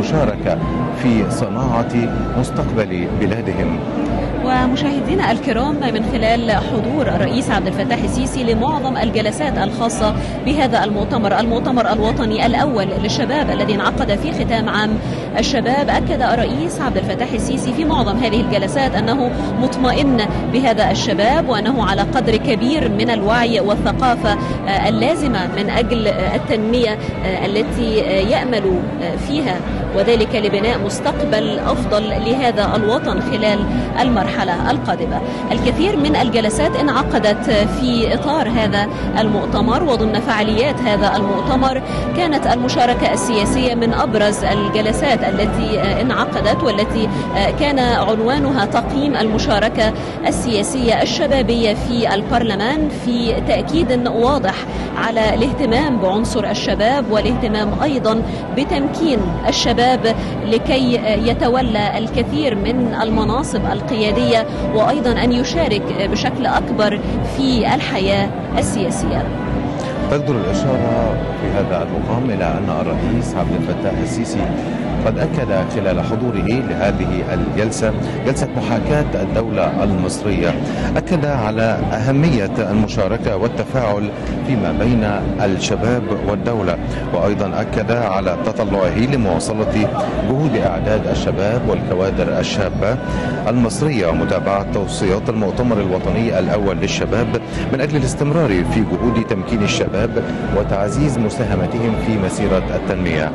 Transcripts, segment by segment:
المشاركة في صناعة مستقبل بلادهم. ومشاهدينا الكرام، من خلال حضور الرئيس عبد الفتاح السيسي لمعظم الجلسات الخاصة بهذا المؤتمر الوطني الأول للشباب الذي انعقد في ختام عام الشباب، أكد الرئيس عبد الفتاح السيسي في معظم هذه الجلسات أنه مطمئن بهذا الشباب، وأنه على قدر كبير من الوعي والثقافة اللازمة من أجل التنمية التي يأمل فيها، وذلك لبناء مستقبل أفضل لهذا الوطن خلال المرحلة القادمة. الكثير من الجلسات انعقدت في إطار هذا المؤتمر، وضمن فعاليات هذا المؤتمر كانت المشاركة السياسية من أبرز الجلسات التي انعقدت، والتي كان عنوانها تقييم المشاركة السياسية الشبابية في البرلمان، في تأكيد واضح على الاهتمام بعنصر الشباب والاهتمام أيضا بتمكين الشباب لكي يتولى الكثير من المناصب القيادية، وأيضا أن يشارك بشكل أكبر في الحياة السياسية. تقدر الإشارة في هذا المقام إلى أن الرئيس عبد الفتاح السيسي قد أكد خلال حضوره لهذه الجلسة، جلسة محاكاة الدولة المصرية، أكد على أهمية المشاركة والتفاعل فيما بين الشباب والدولة، وأيضا أكد على تطلعه لمواصلة جهود إعداد الشباب والكوادر الشابة المصرية ومتابعة توصيات المؤتمر الوطني الأول للشباب من أجل الاستمرار في جهود تمكين الشباب وتعزيز مساهمتهم في مسيرة التنمية.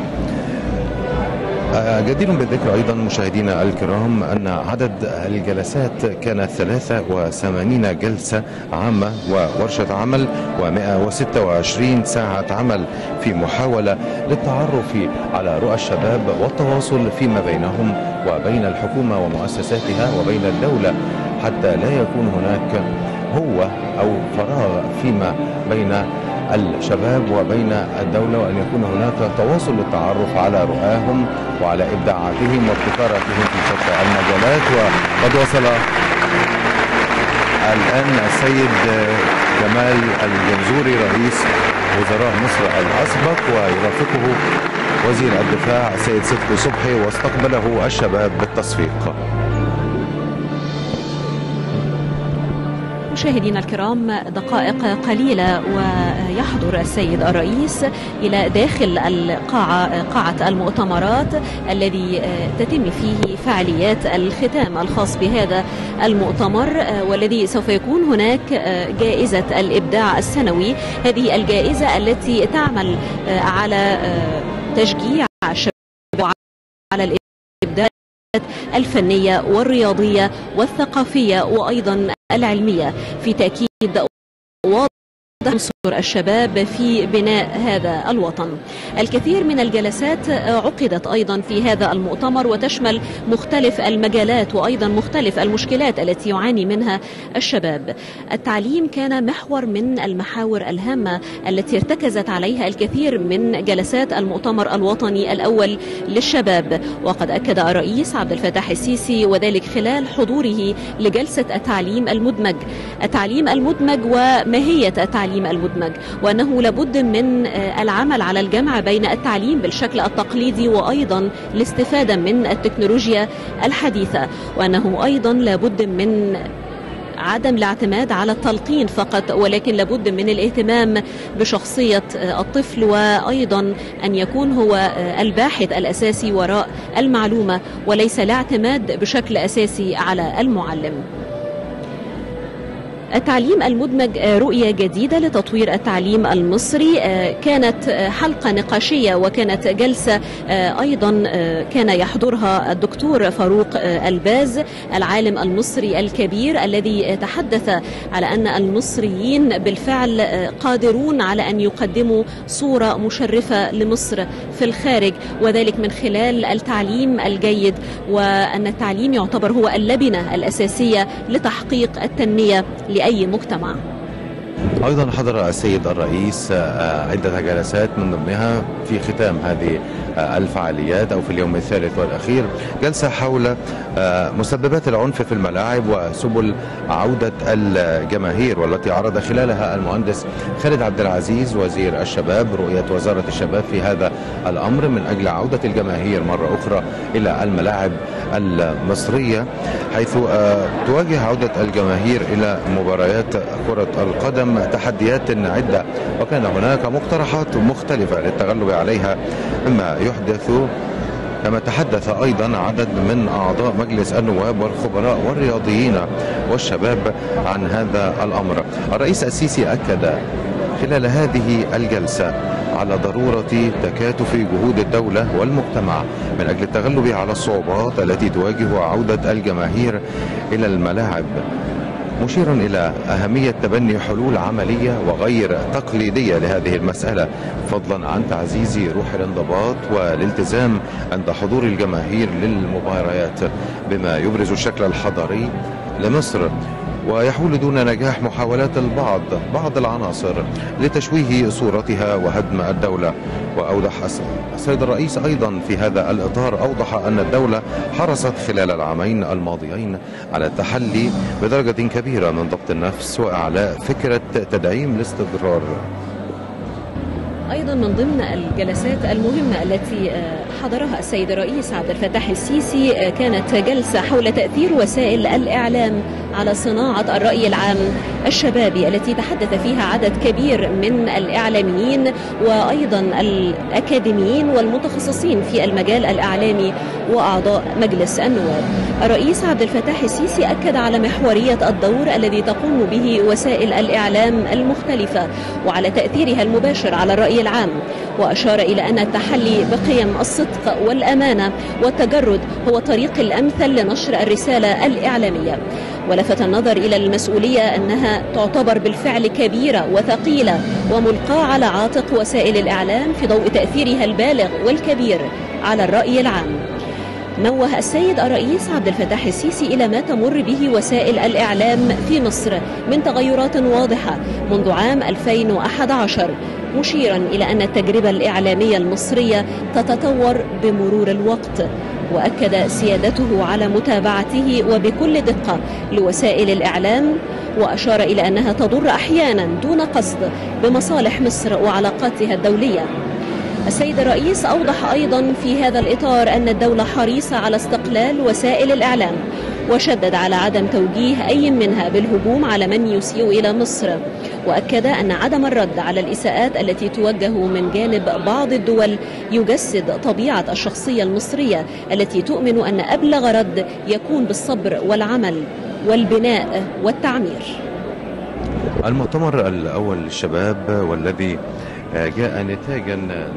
جدير بالذكر أيضا مشاهدينا الكرام أن عدد الجلسات كانت 83 جلسة عامة وورشة عمل و126 ساعة عمل في محاولة للتعرف على رؤى الشباب والتواصل فيما بينهم وبين الحكومة ومؤسساتها وبين الدولة، حتى لا يكون هناك هو أو فراغ فيما بين الشباب وبين الدولة، وأن يكون هناك تواصل للتعرف على رؤاهم وعلى إبداعاتهم وابتكاراتهم في شتى المجالات. وقد وصل الآن السيد جمال الجنزوري رئيس وزراء مصر الأسبق، ويرافقه وزير الدفاع السيد صدقي صبحي، واستقبله الشباب بالتصفيق. مشاهدينا الكرام، دقائق قليلة ويحضر السيد الرئيس إلى داخل قاعة المؤتمرات الذي تتم فيه فعاليات الختام الخاص بهذا المؤتمر، والذي سوف يكون هناك جائزة الإبداع السنوي. هذه الجائزة التي تعمل على تشجيع الشباب على الإبداع الفنية والرياضية والثقافية وأيضا العلمية، في تأكيد واضح عنصر الشباب في بناء هذا الوطن. الكثير من الجلسات عقدت أيضا في هذا المؤتمر، وتشمل مختلف المجالات وأيضا مختلف المشكلات التي يعاني منها الشباب. التعليم كان محور من المحاور الهامة التي ارتكزت عليها الكثير من جلسات المؤتمر الوطني الأول للشباب، وقد أكد الرئيس عبد الفتاح السيسي وذلك خلال حضوره لجلسة التعليم المدمج وماهية التعليم المدمج، وأنه لابد من العمل على الجمع بين التعليم بالشكل التقليدي وأيضا الاستفادة من التكنولوجيا الحديثة، وأنه أيضا لابد من عدم الاعتماد على التلقين فقط، ولكن لابد من الاهتمام بشخصية الطفل، وأيضا أن يكون هو الباحث الأساسي وراء المعلومة وليس الاعتماد بشكل أساسي على المعلم. التعليم المدمج رؤية جديدة لتطوير التعليم المصري، كانت حلقة نقاشية وكانت جلسة أيضا كان يحضرها الدكتور فاروق الباز العالم المصري الكبير، الذي تحدث على أن المصريين بالفعل قادرون على أن يقدموا صورة مشرفة لمصر في الخارج، وذلك من خلال التعليم الجيد، وأن التعليم يعتبر هو اللبنة الأساسية لتحقيق التنمية لأي مجتمع. أيضا حضر السيد الرئيس عدة جلسات من ضمنها في ختام هذه الفعاليات أو في اليوم الثالث والأخير جلسة حول مسببات العنف في الملاعب وسبل عودة الجماهير، والتي عرض خلالها المهندس خالد عبد العزيز وزير الشباب رؤية وزارة الشباب في هذا الأمر من أجل عودة الجماهير مرة أخرى إلى الملاعب المصرية، حيث تواجه عودة الجماهير إلى مباريات كرة القدم تحديات عدة، وكان هناك مقترحات مختلفة للتغلب عليها، مما يحدث كما تحدث أيضا عدد من أعضاء مجلس النواب والخبراء والرياضيين والشباب عن هذا الأمر. الرئيس السيسي أكد خلال هذه الجلسة على ضرورة تكاتف جهود الدولة والمجتمع من أجل التغلب على الصعوبات التي تواجه عودة الجماهير إلى الملاعب، مشيرا إلى أهمية تبني حلول عملية وغير تقليدية لهذه المسألة، فضلا عن تعزيز روح الانضباط والالتزام عند حضور الجماهير للمباريات، بما يبرز الشكل الحضاري لمصر ويحول دون نجاح محاولات بعض العناصر لتشويه صورتها وهدم الدولة. وأوضح السيد الرئيس أيضا في هذا الإطار، أوضح أن الدولة حرصت خلال العامين الماضيين على التحلي بدرجة كبيرة من ضبط النفس وإعلاء فكرة تدعيم الاستقرار. أيضا من ضمن الجلسات المهمة التي حضرها السيد الرئيس عبد الفتاح السيسي كانت جلسة حول تأثير وسائل الإعلام على صناعة الرأي العام الشبابي، التي تحدث فيها عدد كبير من الإعلاميين وأيضا الأكاديميين والمتخصصين في المجال الإعلامي وأعضاء مجلس النواب. الرئيس عبد الفتاح السيسي أكد على محورية الدور الذي تقوم به وسائل الإعلام المختلفة وعلى تأثيرها المباشر على الرأي العام، وأشار إلى أن التحلي بقيم الصدق والأمانة والتجرد هو الطريق الأمثل لنشر الرسالة الإعلامية، ولفت النظر إلى المسؤولية أنها تعتبر بالفعل كبيرة وثقيلة وملقاة على عاتق وسائل الإعلام في ضوء تأثيرها البالغ والكبير على الرأي العام. نوه السيد الرئيس عبد الفتاح السيسي إلى ما تمر به وسائل الإعلام في مصر من تغيرات واضحة منذ عام 2011، مشيرا إلى أن التجربة الإعلامية المصرية تتطور بمرور الوقت، وأكد سيادته على متابعته وبكل دقة لوسائل الإعلام، وأشار إلى أنها تضر أحيانا دون قصد بمصالح مصر وعلاقاتها الدولية. السيد الرئيس أوضح أيضا في هذا الإطار أن الدولة حريصة على استقلال وسائل الإعلام، وشدد على عدم توجيه أي منها بالهجوم على من يسيء إلى مصر، وأكد أن عدم الرد على الإساءات التي توجه من جانب بعض الدول يجسد طبيعة الشخصية المصرية التي تؤمن أن أبلغ رد يكون بالصبر والعمل والبناء والتعمير. المؤتمر الأول للشباب والذي جاء نتاجا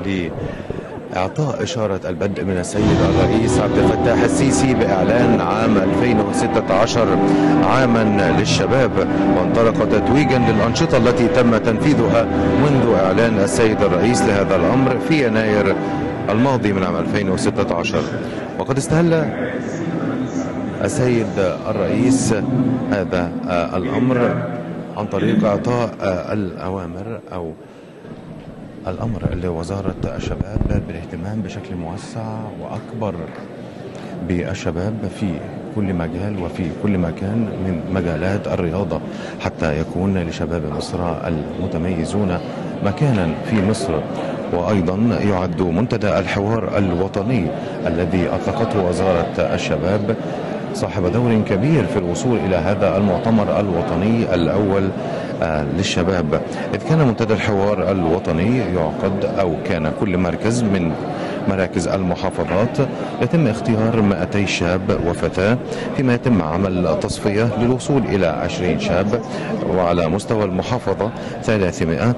لإعطاء إشارة البدء من السيد الرئيس عبد الفتاح السيسي بإعلان عام 2016 عاما للشباب، وانطلق تتويجا للأنشطة التي تم تنفيذها منذ إعلان السيد الرئيس لهذا الأمر في يناير الماضي من عام 2016. وقد استهل السيد الرئيس هذا الأمر عن طريق إعطاء الأوامر أو الأمر لوزارة الشباب بالاهتمام بشكل موسع وأكبر بالشباب في كل مجال وفي كل مكان من مجالات الرياضة، حتى يكون لشباب مصر المتميزون مكانا في مصر. وأيضا يعد منتدى الحوار الوطني الذي أطلقته وزارة الشباب صاحب دور كبير في الوصول إلى هذا المؤتمر الوطني الأول للشباب، إذ كان منتدى الحوار الوطني يعقد أو كان كل مركز من مراكز المحافظات يتم اختيار 200 شاب وفتاة، فيما يتم عمل تصفية للوصول إلى 20 شاب، وعلى مستوى المحافظة 300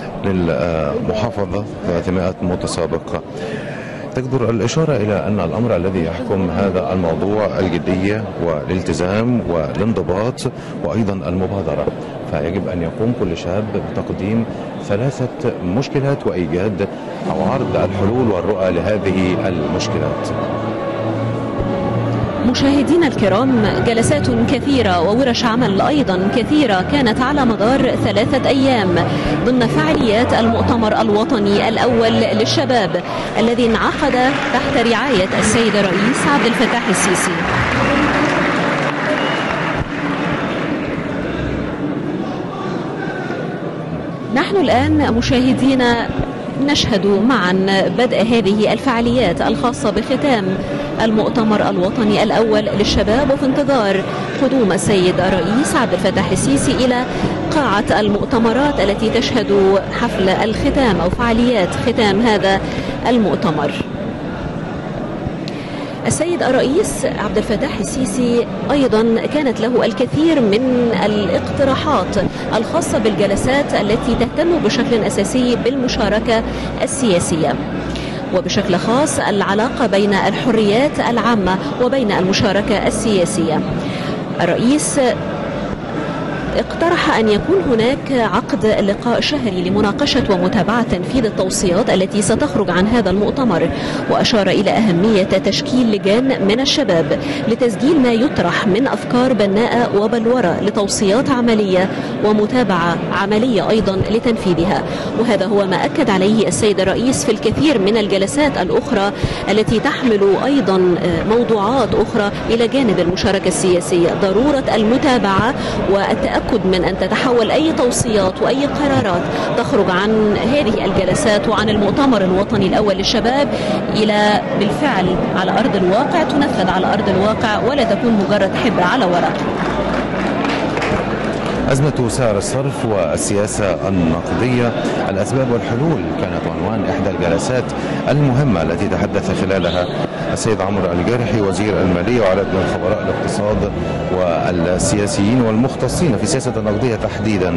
للمحافظة 300 متسابق. تجدر الإشارة إلى أن الأمر الذي يحكم هذا الموضوع الجدية والالتزام والانضباط وأيضا المبادرة، فيجب أن يقوم كل شاب بتقديم 3 مشكلات وإيجاد أو عرض الحلول والرؤى لهذه المشكلات. مشاهدينا الكرام، جلسات كثيرة وورش عمل أيضا كثيرة كانت على مدار 3 أيام ضمن فعاليات المؤتمر الوطني الأول للشباب الذي انعقد تحت رعاية السيد الرئيس عبد الفتاح السيسي. نحن الآن مشاهدينا نشهد معا بدء هذه الفعاليات الخاصة بختام المؤتمر الوطني الأول للشباب، وفي انتظار قدوم السيد الرئيس عبد الفتاح السيسي إلى قاعة المؤتمرات التي تشهد حفل الختام أو فعاليات ختام هذا المؤتمر. السيد الرئيس عبد الفتاح السيسي أيضا كانت له الكثير من الاقتراحات الخاصة بالجلسات التي تهتم بشكل أساسي بالمشاركة السياسية، وبشكل خاص العلاقة بين الحريات العامة وبين المشاركة السياسية. الرئيس اقترح أن يكون هناك عقد لقاء شهري لمناقشة ومتابعة تنفيذ التوصيات التي ستخرج عن هذا المؤتمر، وأشار إلى أهمية تشكيل لجان من الشباب لتسجيل ما يطرح من أفكار بناءة وبلورة لتوصيات عملية ومتابعة عملية أيضا لتنفيذها. وهذا هو ما أكد عليه السيد الرئيس في الكثير من الجلسات الأخرى التي تحمل أيضا موضوعات أخرى إلى جانب المشاركة السياسية، ضرورة المتابعة والتأكد من أن تتحول أي توصيات وأي قرارات تخرج عن هذه الجلسات وعن المؤتمر الوطني الأول للشباب إلى بالفعل على أرض الواقع، تنفذ على أرض الواقع ولا تكون مجرد حبر على ورق. أزمة سعر الصرف والسياسة النقدية، الأسباب والحلول كانت عنوان إحدى الجلسات المهمة التي تحدث خلالها السيد عمرو الجارحي وزير المالية وعدد من خبراء الاقتصاد والسياسيين والمختصين في السياسة النقدية تحديدا.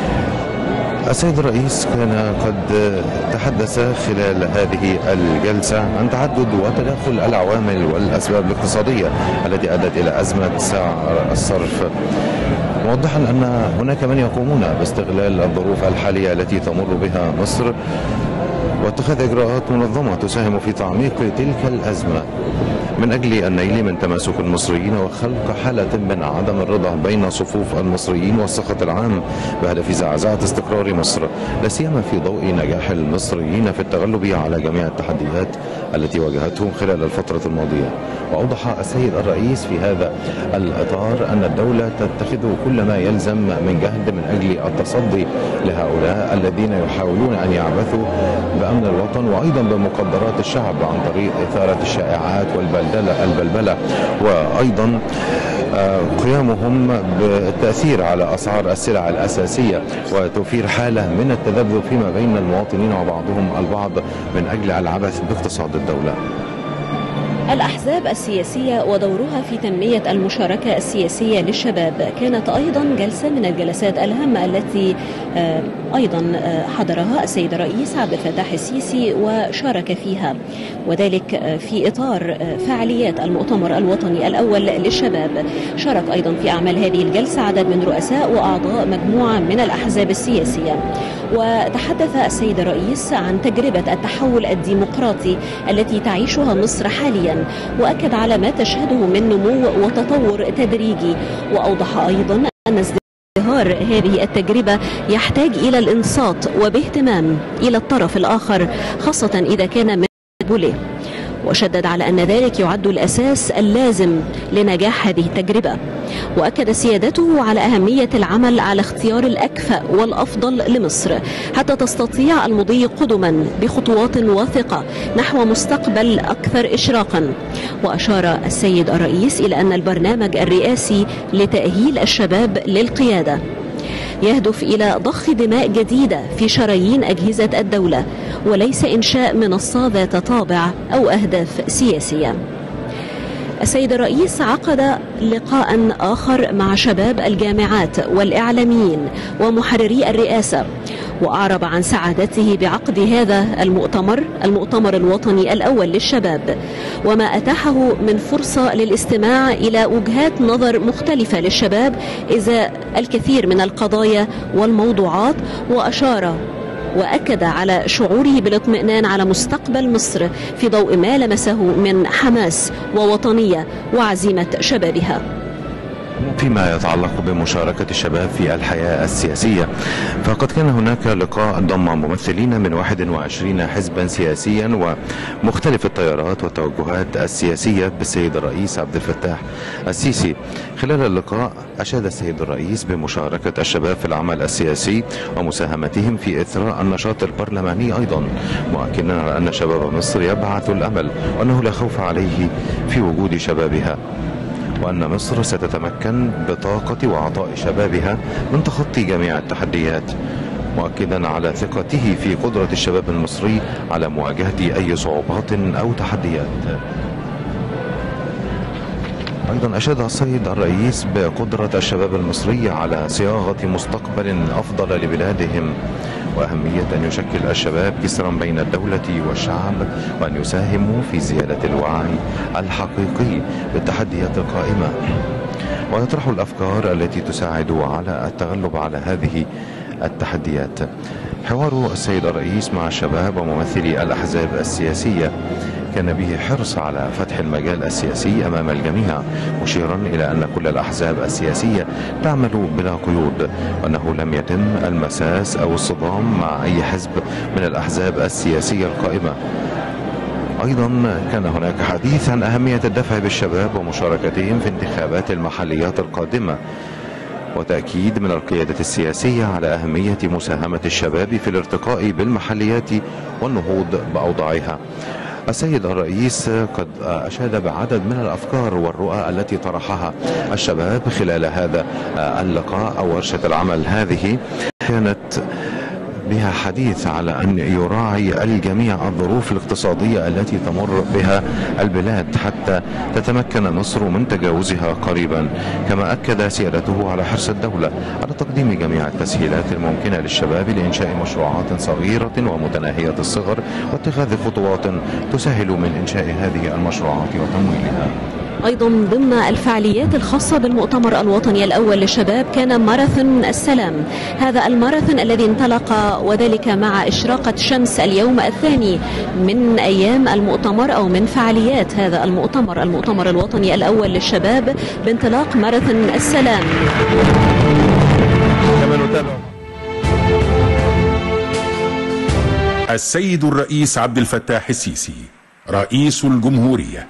السيد الرئيس كان قد تحدث خلال هذه الجلسة عن تعدد وتداخل العوامل والأسباب الاقتصادية التي أدت إلى أزمة سعر الصرف، موضحا أن هناك من يقومون باستغلال الظروف الحالية التي تمر بها مصر واتخاذ إجراءات منظمة تساهم في تعميق تلك الأزمة من أجل النيل من تماسك المصريين وخلق حالة من عدم الرضا بين صفوف المصريين والسخط العام بهدف زعزعة استقرار مصر، لا سيما في ضوء نجاح المصريين في التغلب على جميع التحديات التي واجهتهم خلال الفترة الماضية. وأوضح السيد الرئيس في هذا الإطار أن الدولة تتخذ كل ما يلزم من جهد من أجل التصدي لهؤلاء الذين يحاولون أن يعبثوا بأمن الوطن وأيضا بمقدرات الشعب عن طريق إثارة الشائعات والبلبلة، وأيضا قيامهم بالتأثير أسعار أسعار السلع الأساسية وتوفير حالة من التذبذب فيما بين المواطنين وبعضهم البعض من أجل العبث باقتصاد الدولة. الأحزاب السياسية ودورها في تنمية المشاركة السياسية للشباب كانت أيضا جلسة من الجلسات الهامة التي أيضا حضرها السيد الرئيس عبد الفتاح السيسي وشارك فيها، وذلك في إطار فعاليات المؤتمر الوطني الأول للشباب. شارك أيضا في أعمال هذه الجلسة عدد من رؤساء وأعضاء مجموعة من الأحزاب السياسية، وتحدث السيد الرئيس عن تجربة التحول الديمقراطي التي تعيشها مصر حاليا، وأكد على ما تشهده من نمو وتطور تدريجي، وأوضح أيضا أن ازدهار هذه التجربة يحتاج إلى الإنصات وباهتمام إلى الطرف الآخر، خاصة إذا كان من بوله، وشدد على أن ذلك يعد الأساس اللازم لنجاح هذه التجربة. وأكد سيادته على أهمية العمل على اختيار الأكفأ والأفضل لمصر حتى تستطيع المضي قدما بخطوات واثقة نحو مستقبل أكثر إشراقا. وأشار السيد الرئيس إلى أن البرنامج الرئاسي لتأهيل الشباب للقيادة يهدف إلى ضخ دماء جديدة في شرايين أجهزة الدولة، وليس إنشاء منصة ذات طابع أو أهداف سياسية. السيد الرئيس عقد لقاء آخر مع شباب الجامعات والإعلاميين ومحرري الرئاسة، وأعرب عن سعادته بعقد هذا المؤتمر الوطني الأول للشباب، وما أتاحه من فرصة للاستماع إلى وجهات نظر مختلفة للشباب إزاء الكثير من القضايا والموضوعات. وأشار وأكد على شعوره بالاطمئنان على مستقبل مصر في ضوء ما لمسه من حماس ووطنية وعزيمة شبابها. فيما يتعلق بمشاركة الشباب في الحياة السياسية، فقد كان هناك لقاء ضم ممثلين من 21 حزبا سياسيا ومختلف التيارات والتوجهات السياسية بالسيد الرئيس عبد الفتاح السيسي. خلال اللقاء أشاد السيد الرئيس بمشاركة الشباب في العمل السياسي ومساهمتهم في إثراء النشاط البرلماني أيضا، مؤكدا على أن شباب مصر يبعث الأمل وأنه لا خوف عليه في وجود شبابها، وأن مصر ستتمكن بطاقة وعطاء شبابها من تخطي جميع التحديات، مؤكدا على ثقته في قدرة الشباب المصري على مواجهة أي صعوبات أو تحديات. أيضا أشاد السيد الرئيس بقدرة الشباب المصري على صياغة مستقبل أفضل لبلادهم، وأهمية أن يشكل الشباب جسرا بين الدولة والشعب، وأن يساهموا في زيادة الوعي الحقيقي بالتحديات القائمة، ويطرحوا الأفكار التي تساعد على التغلب على هذه التحديات. حوار السيد الرئيس مع الشباب وممثلي الأحزاب السياسية كان به حرص على فتح المجال السياسي أمام الجميع، مشيرا إلى أن كل الأحزاب السياسية تعمل بلا قيود، وأنه لم يتم المساس أو الصدام مع أي حزب من الأحزاب السياسية القائمة. أيضا كان هناك حديث عن أهمية الدفع بالشباب ومشاركتهم في انتخابات المحليات القادمة، وتأكيد من القيادة السياسية على أهمية مساهمة الشباب في الارتقاء بالمحليات والنهوض بأوضاعها. السيد الرئيس قد أشاد بعدد من الأفكار والرؤى التي طرحها الشباب خلال هذا اللقاء أو ورشة العمل. هذه كانت بها حديث على أن يراعي الجميع الظروف الاقتصادية التي تمر بها البلاد حتى تتمكن مصر من تجاوزها قريبا، كما أكد سيادته على حرص الدولة على تقديم جميع التسهيلات الممكنة للشباب لإنشاء مشروعات صغيرة ومتناهية الصغر واتخاذ خطوات تسهل من إنشاء هذه المشروعات وتمويلها. أيضا ضمن الفعاليات الخاصة بالمؤتمر الوطني الأول للشباب كان ماراثون السلام. هذا الماراثون الذي انطلق وذلك مع إشراقة شمس اليوم الثاني من أيام المؤتمر أو من فعاليات هذا المؤتمر الوطني الأول للشباب بانطلاق ماراثون السلام. السيد الرئيس عبد الفتاح السيسي رئيس الجمهورية.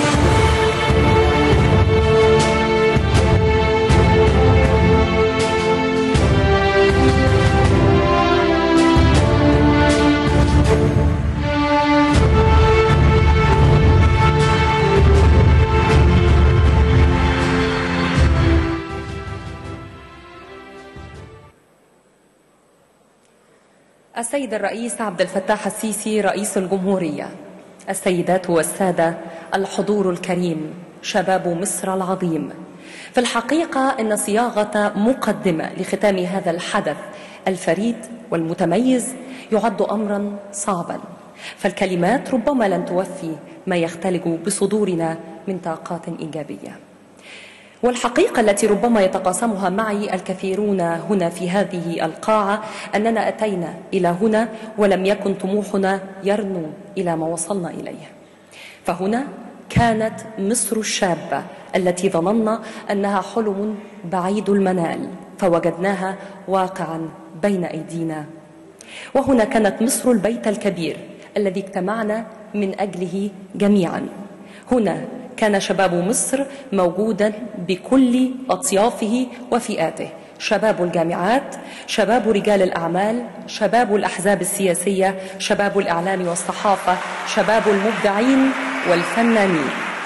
السيد الرئيس عبد الفتاح السيسي رئيس الجمهورية، السيدات والسادة، الحضور الكريم، شباب مصر العظيم، في الحقيقة إن صياغة مقدمة لختام هذا الحدث الفريد والمتميز يعد أمرا صعبا، فالكلمات ربما لن توفي ما يختلج بصدورنا من طاقات إيجابية. والحقيقة التي ربما يتقاسمها معي الكثيرون هنا في هذه القاعة أننا أتينا إلى هنا ولم يكن طموحنا يرنو إلى ما وصلنا إليه، فهنا كانت مصر الشابة التي ظننا أنها حلم بعيد المنال فوجدناها واقعا بين أيدينا، وهنا كانت مصر البيت الكبير الذي اجتمعنا من أجله جميعا. هنا كان شباب مصر موجودا بكل أطيافه وفئاته، شباب الجامعات، شباب رجال الأعمال، شباب الأحزاب السياسية، شباب الإعلام والصحافة، شباب المبدعين والفنانين.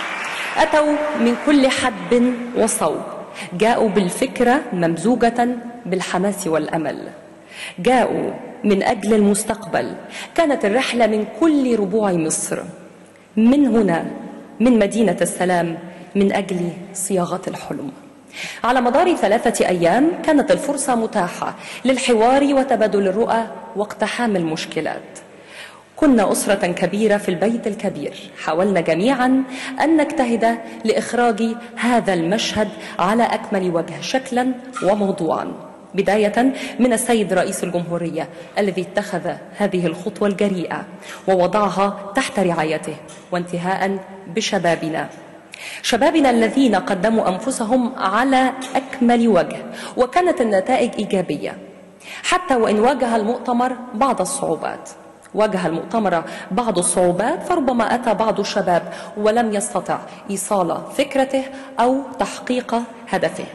أتوا من كل حدب وصوب، جاءوا بالفكرة ممزوجة بالحماس والأمل، جاءوا من أجل المستقبل. كانت الرحلة من كل ربوع مصر، من هنا من مدينة السلام، من أجل صياغة الحلم. على مدار 3 أيام كانت الفرصة متاحة للحوار وتبادل الرؤى واقتحام المشكلات. كنا أسرة كبيرة في البيت الكبير، حاولنا جميعا أن نجتهد لإخراج هذا المشهد على أكمل وجه شكلا وموضوعا. بداية من السيد رئيس الجمهورية الذي اتخذ هذه الخطوة الجريئة ووضعها تحت رعايته، وانتهاء بشبابنا، شبابنا الذين قدموا أنفسهم على أكمل وجه، وكانت النتائج إيجابية حتى وإن واجه المؤتمر بعض الصعوبات. واجه المؤتمر بعض الصعوبات، فربما أتى بعض الشباب ولم يستطع إيصال فكرته أو تحقيق هدفه،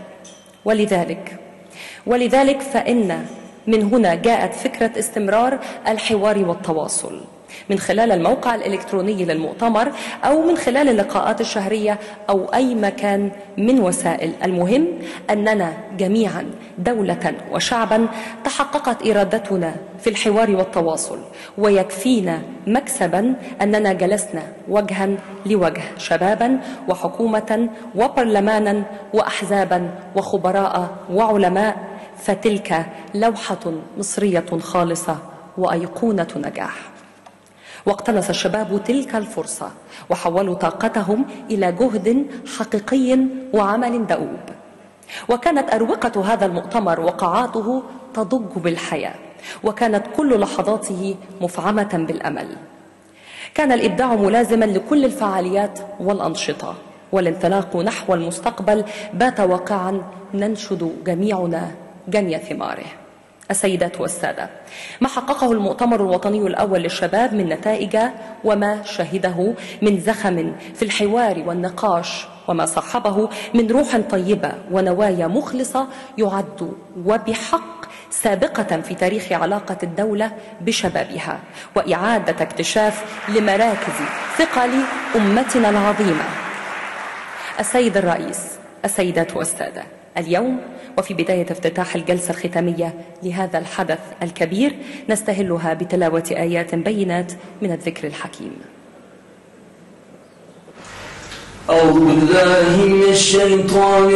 ولذلك فإن من هنا جاءت فكرة استمرار الحوار والتواصل من خلال الموقع الإلكتروني للمؤتمر أو من خلال اللقاءات الشهرية أو أي مكان من وسائل. المهم أننا جميعا دولة وشعبا تحققت إرادتنا في الحوار والتواصل، ويكفينا مكسبا أننا جلسنا وجها لوجه، شبابا وحكومة وبرلمانا وأحزابا وخبراء وعلماء، فتلك لوحة مصرية خالصة وأيقونة نجاح. واقتنص الشباب تلك الفرصة وحولوا طاقتهم إلى جهد حقيقي وعمل دؤوب، وكانت أروقة هذا المؤتمر وقاعاته تضج بالحياة، وكانت كل لحظاته مفعمة بالأمل. كان الإبداع ملازما لكل الفعاليات والأنشطة، والانطلاق نحو المستقبل بات واقعا ننشد جميعنا جني ثماره. السيدات والسادة، ما حققه المؤتمر الوطني الأول للشباب من نتائج وما شهده من زخم في الحوار والنقاش وما صاحبه من روح طيبة ونوايا مخلصة يعد وبحق سابقة في تاريخ علاقة الدولة بشبابها، وإعادة اكتشاف لمراكز ثقل أمتنا العظيمة. السيد الرئيس، السيدات والسادة، اليوم وفي بداية افتتاح الجلسة الختامية لهذا الحدث الكبير نستهلها بتلاوة آيات بينات من الذكر الحكيم. أعوذ بالله من الشيطان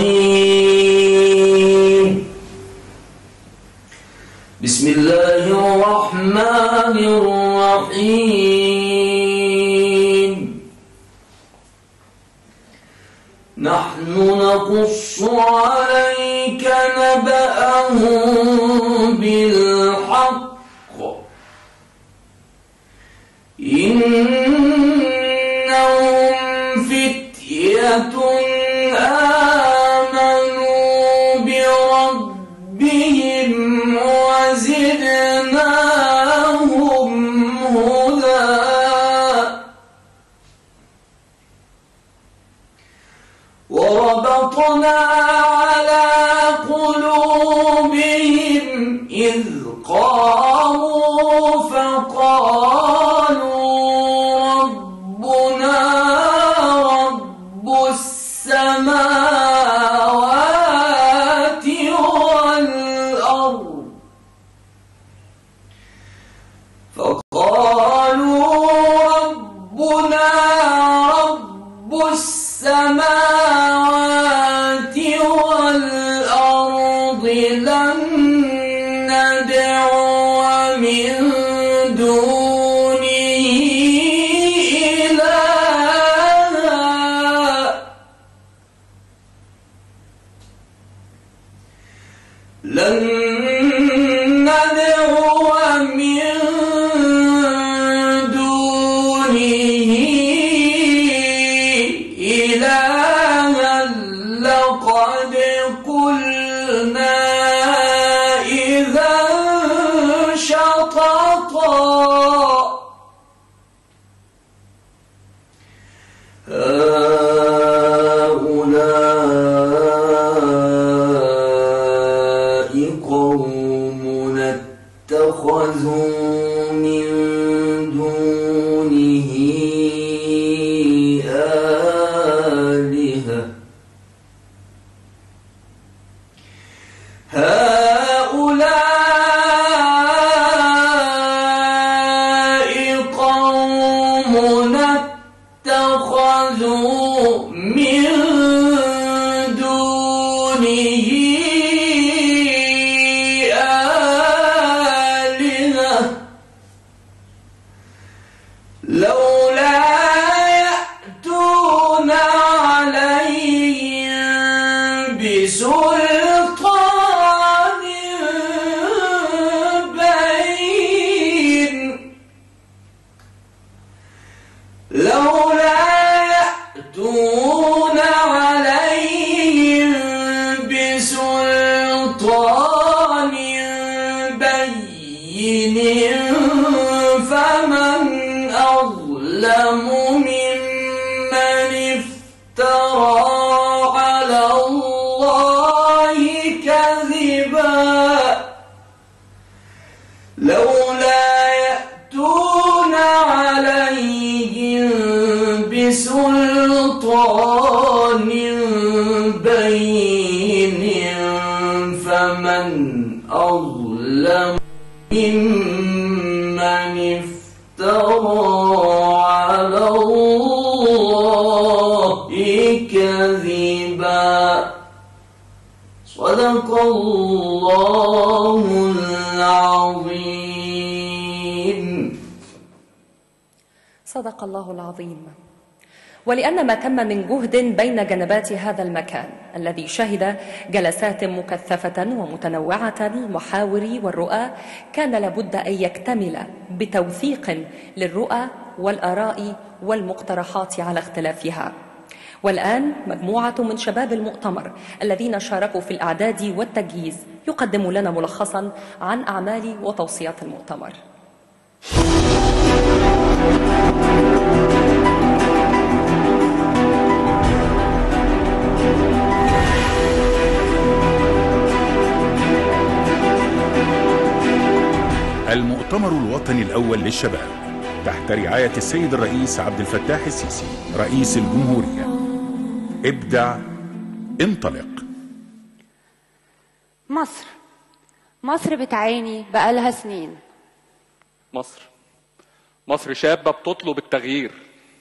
الرجيم. بسم الله الرحمن الرحيم. نحن نقص عليك نبأهم بالحق إنهم فتية آمنوا بربهم وزدناهم هدى. وربطنا على قلوبهم إذ قاموا فقالوا ربنا رب السماوات والأرض لن ندعو من دونه إلها لن ندعو من دونه إلها لقد قلنا إذا شططا هؤلاء قومنا اتخذوا من دونه آلهة هؤلاء قومنا اتخذوا من دونه آلهة لولا يأتون عليهم بسلطان سلطان بين فمن أظلم ممن افترى على الله كذبا. صدق الله العظيم. صدق الله العظيم. ولأن ما تم من جهد بين جنبات هذا المكان الذي شهد جلسات مكثفة ومتنوعة للمحاور والرؤى كان لابد أن يكتمل بتوثيق للرؤى والآراء والمقترحات على اختلافها. والآن مجموعة من شباب المؤتمر الذين شاركوا في الإعداد والتجهيز يقدموا لنا ملخصا عن أعمال وتوصيات المؤتمر. المؤتمر الوطني الأول للشباب تحت رعاية السيد الرئيس عبد الفتاح السيسي رئيس الجمهورية. ابدع، انطلق. مصر بتعاني بقالها سنين. مصر شابة بتطلب التغيير.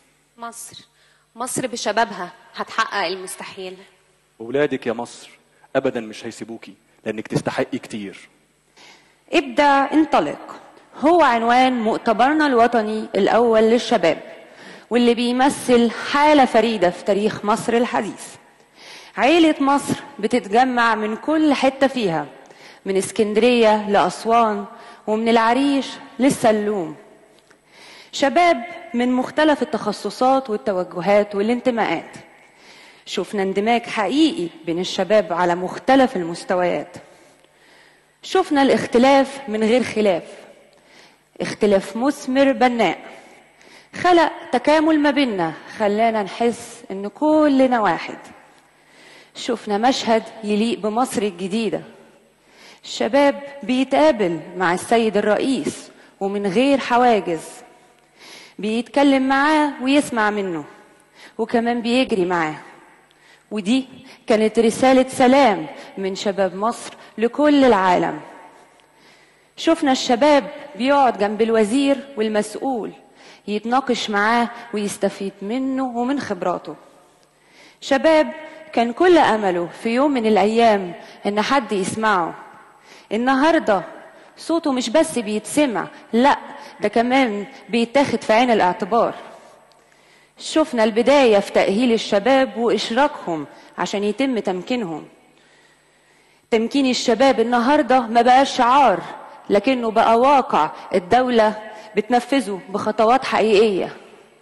مصر بشبابها هتحقق المستحيل. وولادك يا مصر أبدا مش هيسيبوكي لأنك تستحقي كتير. ابدع، انطلق هو عنوان مؤتمرنا الوطني الأول للشباب، واللي بيمثل حالة فريدة في تاريخ مصر الحديث. عيلة مصر بتتجمع من كل حتة فيها، من اسكندرية لأسوان ومن العريش للسلوم. شباب من مختلف التخصصات والتوجهات والانتماءات. شفنا اندماج حقيقي بين الشباب على مختلف المستويات. شفنا الاختلاف من غير خلاف، اختلاف مثمر بناء خلق تكامل ما بيننا، خلانا نحس ان كلنا واحد. شفنا مشهد يليق بمصر الجديدة، الشباب بيتقابل مع السيد الرئيس ومن غير حواجز، بيتكلم معاه ويسمع منه وكمان بيجري معاه. ودي كانت رسالة سلام من شباب مصر لكل العالم. شفنا الشباب بيقعد جنب الوزير والمسؤول يتناقش معاه ويستفيد منه ومن خبراته. شباب كان كل أمله في يوم من الأيام إن حد يسمعه. النهاردة صوته مش بس بيتسمع، لا ده كمان بيتاخد في عين الاعتبار. شفنا البداية في تأهيل الشباب وإشراكهم عشان يتم تمكينهم. تمكين الشباب النهاردة ما بقاش شعار، لكنه بقى واقع الدولة بتنفذه بخطوات حقيقية.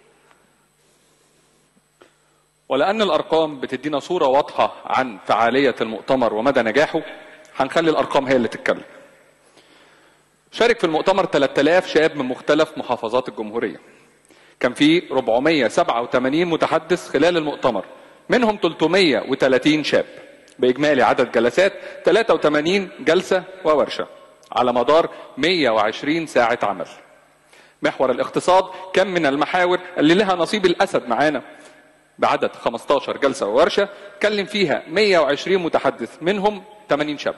ولأن الأرقام بتدينا صورة واضحة عن فعالية المؤتمر ومدى نجاحه، هنخلي الأرقام هي اللي تتكلم. شارك في المؤتمر 3000 شاب من مختلف محافظات الجمهورية. كان في 487 متحدث خلال المؤتمر، منهم 330 شاب، بإجمالي عدد جلسات 83 جلسة وورشة على مدار 120 ساعة عمل. محور الاقتصاد كان من المحاور اللي لها نصيب الأسد معانا، بعدد 15 جلسة وورشة اتكلم فيها 120 متحدث، منهم 80 شاب.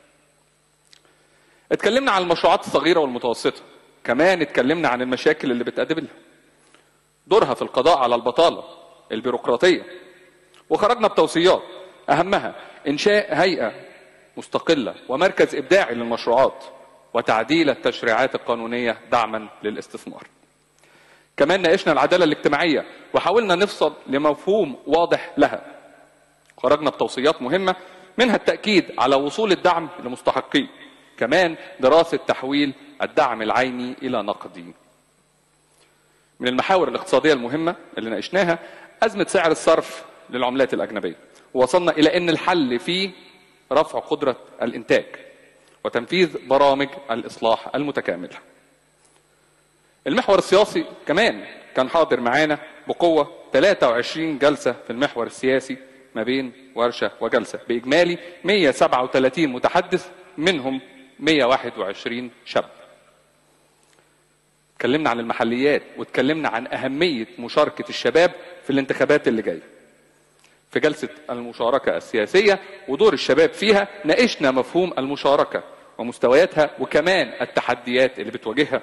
اتكلمنا عن المشروعات الصغيرة والمتوسطة، كمان اتكلمنا عن المشاكل اللي بتقابلها، دورها في القضاء على البطالة البيروقراطية، وخرجنا بتوصيات أهمها إنشاء هيئة مستقلة ومركز إبداعي للمشروعات، وتعديل التشريعات القانونية دعما للاستثمار. كمان ناقشنا العدالة الاجتماعية وحاولنا نفصل لمفهوم واضح لها. خرجنا بتوصيات مهمة، منها التأكيد على وصول الدعم لمستحقيه، كمان دراسة تحويل الدعم العيني إلى نقدي. من المحاور الاقتصادية المهمة اللي ناقشناها أزمة سعر الصرف للعملات الأجنبية، ووصلنا إلى أن الحل فيه رفع قدرة الإنتاج وتنفيذ برامج الإصلاح المتكاملة. المحور السياسي كمان كان حاضر معانا بقوة، 23 جلسة في المحور السياسي ما بين ورشة وجلسة، بإجمالي 137 متحدث، منهم 121 شاب. اتكلمنا عن المحليات، واتكلمنا عن أهمية مشاركة الشباب في الانتخابات اللي جاية. في جلسة المشاركة السياسية ودور الشباب فيها ناقشنا مفهوم المشاركة ومستوياتها وكمان التحديات اللي بتواجهها.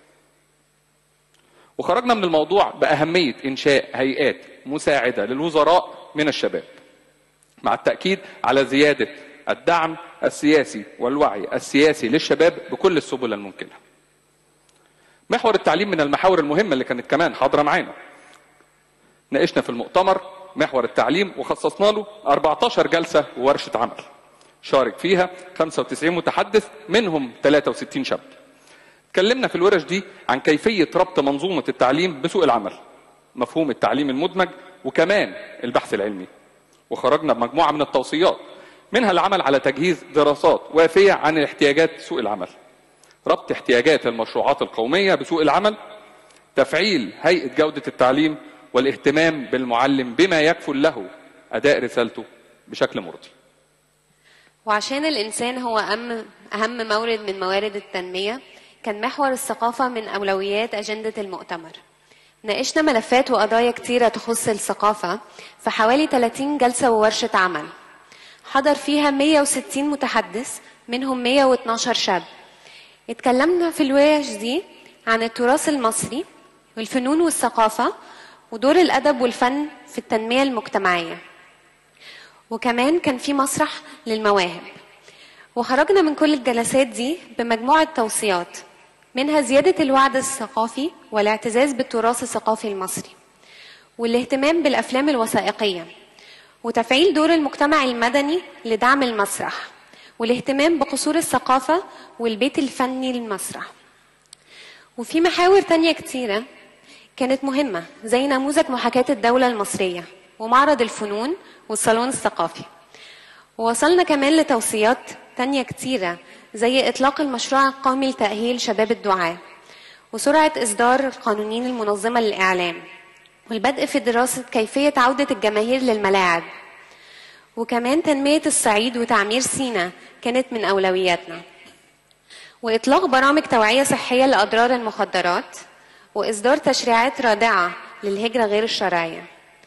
وخرجنا من الموضوع بأهمية إنشاء هيئات مساعدة للوزراء من الشباب، مع التأكيد على زيادة الدعم السياسي والوعي السياسي للشباب بكل السبل الممكنة. محور التعليم من المحاور المهمة اللي كانت كمان حاضرة معانا. ناقشنا في المؤتمر محور التعليم وخصصنا له 14 جلسة وورشة عمل شارك فيها 95 متحدث منهم 63 شاب. اتكلمنا في الورش دي عن كيفية ربط منظومة التعليم بسوق العمل، مفهوم التعليم المدمج، وكمان البحث العلمي. وخرجنا بمجموعة من التوصيات، منها العمل على تجهيز دراسات وافية عن احتياجات سوق العمل، ربط احتياجات المشروعات القومية بسوق العمل، تفعيل هيئة جودة التعليم، والاهتمام بالمعلم بما يكفل له أداء رسالته بشكل مرضي. وعشان الإنسان هو أهم مورد من موارد التنمية، كان محور الثقافة من أولويات أجندة المؤتمر. ناقشنا ملفات وقضايا كتيرة تخص الثقافة في حوالي 30 جلسة وورشة عمل حضر فيها 160 متحدث منهم 112 شاب. اتكلمنا في الورش دي عن التراث المصري والفنون والثقافة ودور الأدب والفن في التنمية المجتمعية، وكمان كان في مسرح للمواهب. وخرجنا من كل الجلسات دي بمجموعة توصيات، منها زيادة الوعي الثقافي والاعتزاز بالتراث الثقافي المصري، والاهتمام بالأفلام الوثائقية، وتفعيل دور المجتمع المدني لدعم المسرح، والاهتمام بقصور الثقافة والبيت الفني للمسرح. وفي محاور تانية كتيرة كانت مهمة، زي نموذج محاكاة الدولة المصرية ومعرض الفنون والصالون الثقافي. ووصلنا كمان لتوصيات تانية كتيرة، زي إطلاق المشروع القومي لتأهيل شباب الدعاة، وسرعة إصدار القوانين المنظمة للإعلام، والبدء في دراسة كيفية عودة الجماهير للملاعب. وكمان تنمية الصعيد وتعمير سيناء كانت من أولوياتنا، وإطلاق برامج توعية صحية لأضرار المخدرات، وإصدار تشريعات رادعة للهجرة غير الشرعية،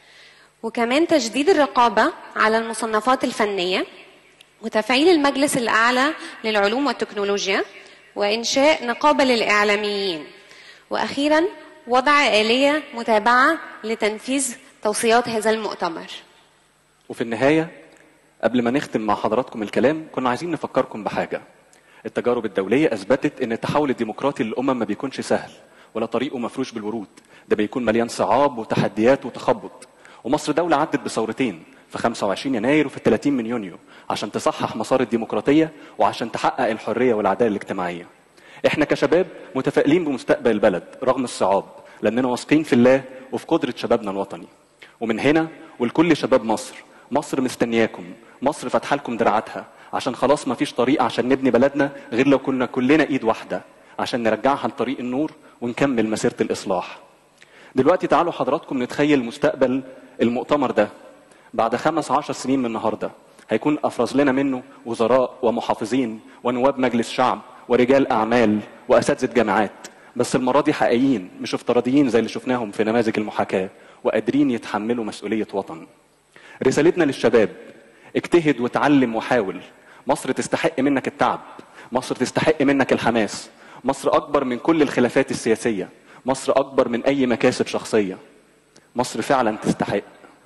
وكمان تجديد الرقابة على المصنفات الفنية، وتفعيل المجلس الأعلى للعلوم والتكنولوجيا، وإنشاء نقابة للإعلاميين، وأخيرا وضع آلية متابعة لتنفيذ توصيات هذا المؤتمر. وفي النهاية قبل ما نختم مع حضراتكم الكلام، كنا عايزين نفكركم بحاجة. التجارب الدولية أثبتت أن التحول الديمقراطي للأمم ما بيكونش سهل ولا طريقه مفروش بالورود، ده بيكون مليان صعاب وتحديات وتخبط. ومصر دولة عدت بثورتين، في 25 يناير وفي 30 من يونيو، عشان تصحح مسار الديمقراطية وعشان تحقق الحرية والعدالة الاجتماعية. احنا كشباب متفائلين بمستقبل البلد رغم الصعاب، لأننا واثقين في الله وفي قدرة شبابنا الوطني. ومن هنا ولكل شباب مصر، مصر مستنياكم، مصر فاتحه لكم دراعاتها، عشان خلاص ما فيش طريق عشان نبني بلدنا غير لو كنا كلنا ايد واحدة، عشان نرجعها لطريق النور ونكمل مسيرة الإصلاح. دلوقتي تعالوا حضراتكم نتخيل مستقبل المؤتمر ده بعد 15 سنين من النهارده. هيكون أفرز لنا منه وزراء ومحافظين ونواب مجلس شعب ورجال أعمال وأساتذة جامعات، بس المرة دي حقيقيين مش افتراضيين زي اللي شفناهم في نماذج المحاكاة، وقادرين يتحملوا مسؤولية وطن. رسالتنا للشباب: اجتهد وتعلم وحاول. مصر تستحق منك التعب، مصر تستحق منك الحماس، مصر أكبر من كل الخلافات السياسية، مصر أكبر من أي مكاسب شخصية، مصر فعلا تستحق.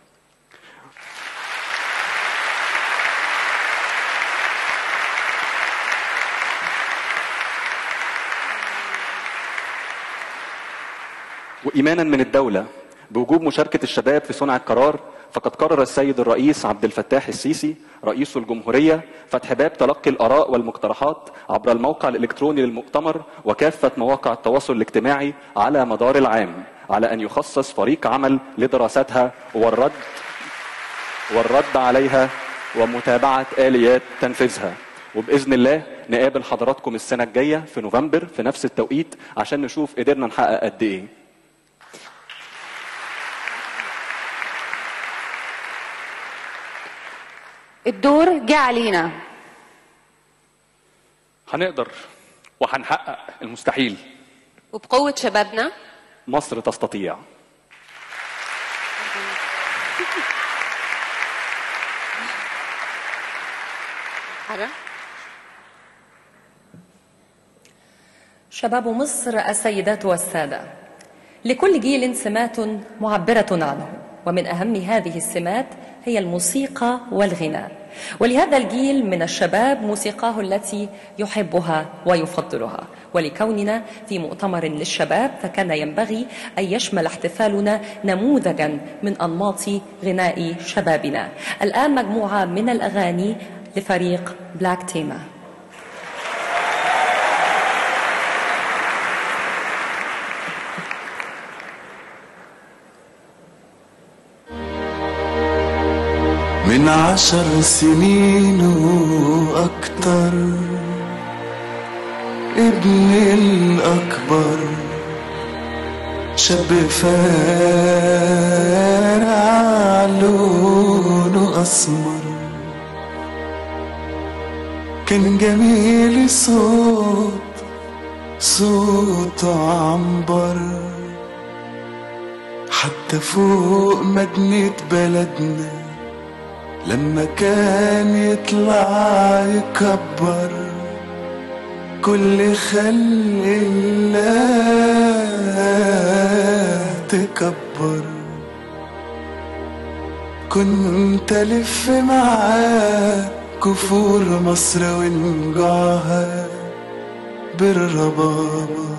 وإيمانا من الدولة بوجوب مشاركة الشباب في صنع القرار، فقد قرر السيد الرئيس عبد الفتاح السيسي رئيس الجمهورية فتح باب تلقي الآراء والمقترحات عبر الموقع الإلكتروني للمؤتمر وكافة مواقع التواصل الاجتماعي على مدار العام، على أن يخصص فريق عمل لدراستها والرد عليها ومتابعة آليات تنفيذها. وبإذن الله نقابل حضراتكم السنة الجاية في نوفمبر في نفس التوقيت عشان نشوف قدرنا نحقق قد إيه. الدور جه علينا. هنقدر وهنحقق المستحيل. وبقوة شبابنا مصر تستطيع. شباب مصر السيدات والسادة، لكل جيل سمات معبرة عنه، ومن أهم هذه السمات هي الموسيقى والغناء. ولهذا الجيل من الشباب موسيقاه التي يحبها ويفضلها. ولكوننا في مؤتمر للشباب فكان ينبغي أن يشمل احتفالنا نموذجا من أنماط غناء شبابنا. الآن مجموعة من الأغاني لفريق بلاك تيما. من 10 سنين وأكتر ابني الأكبر شاب فارع لونه أسمر، كان جميل صوته عنبر، حتى فوق مدينة بلدنا لما كان يطلع يكبر كل خلق الله تكبر. كنت ألف معاه كفور مصر ونجوعها بالربابة،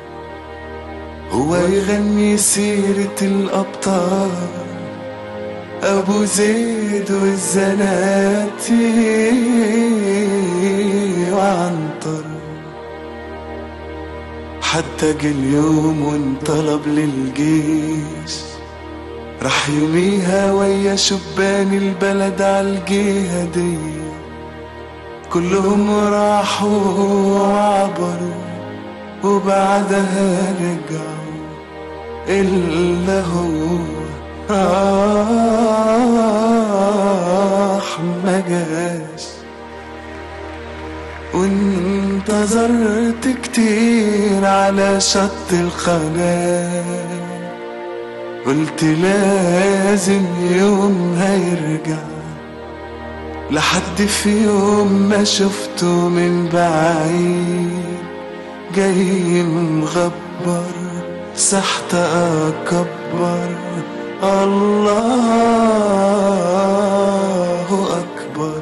هو يغني سيرة الأبطال أبو زيد والزناتي وعنتر، حتى جه اليوم وانطلب للجيش، راح يوميها ويا شبان البلد عالجهادية، كلهم راحوا وعبروا وبعدها رجعوا إلا هو راح ما جاش. وانتظرت كتير على شط القناة، قلت لازم يوم هيرجع، لحد في يوم ما شفته من بعيد جاي مغبر، سحت أكبر الله أكبر.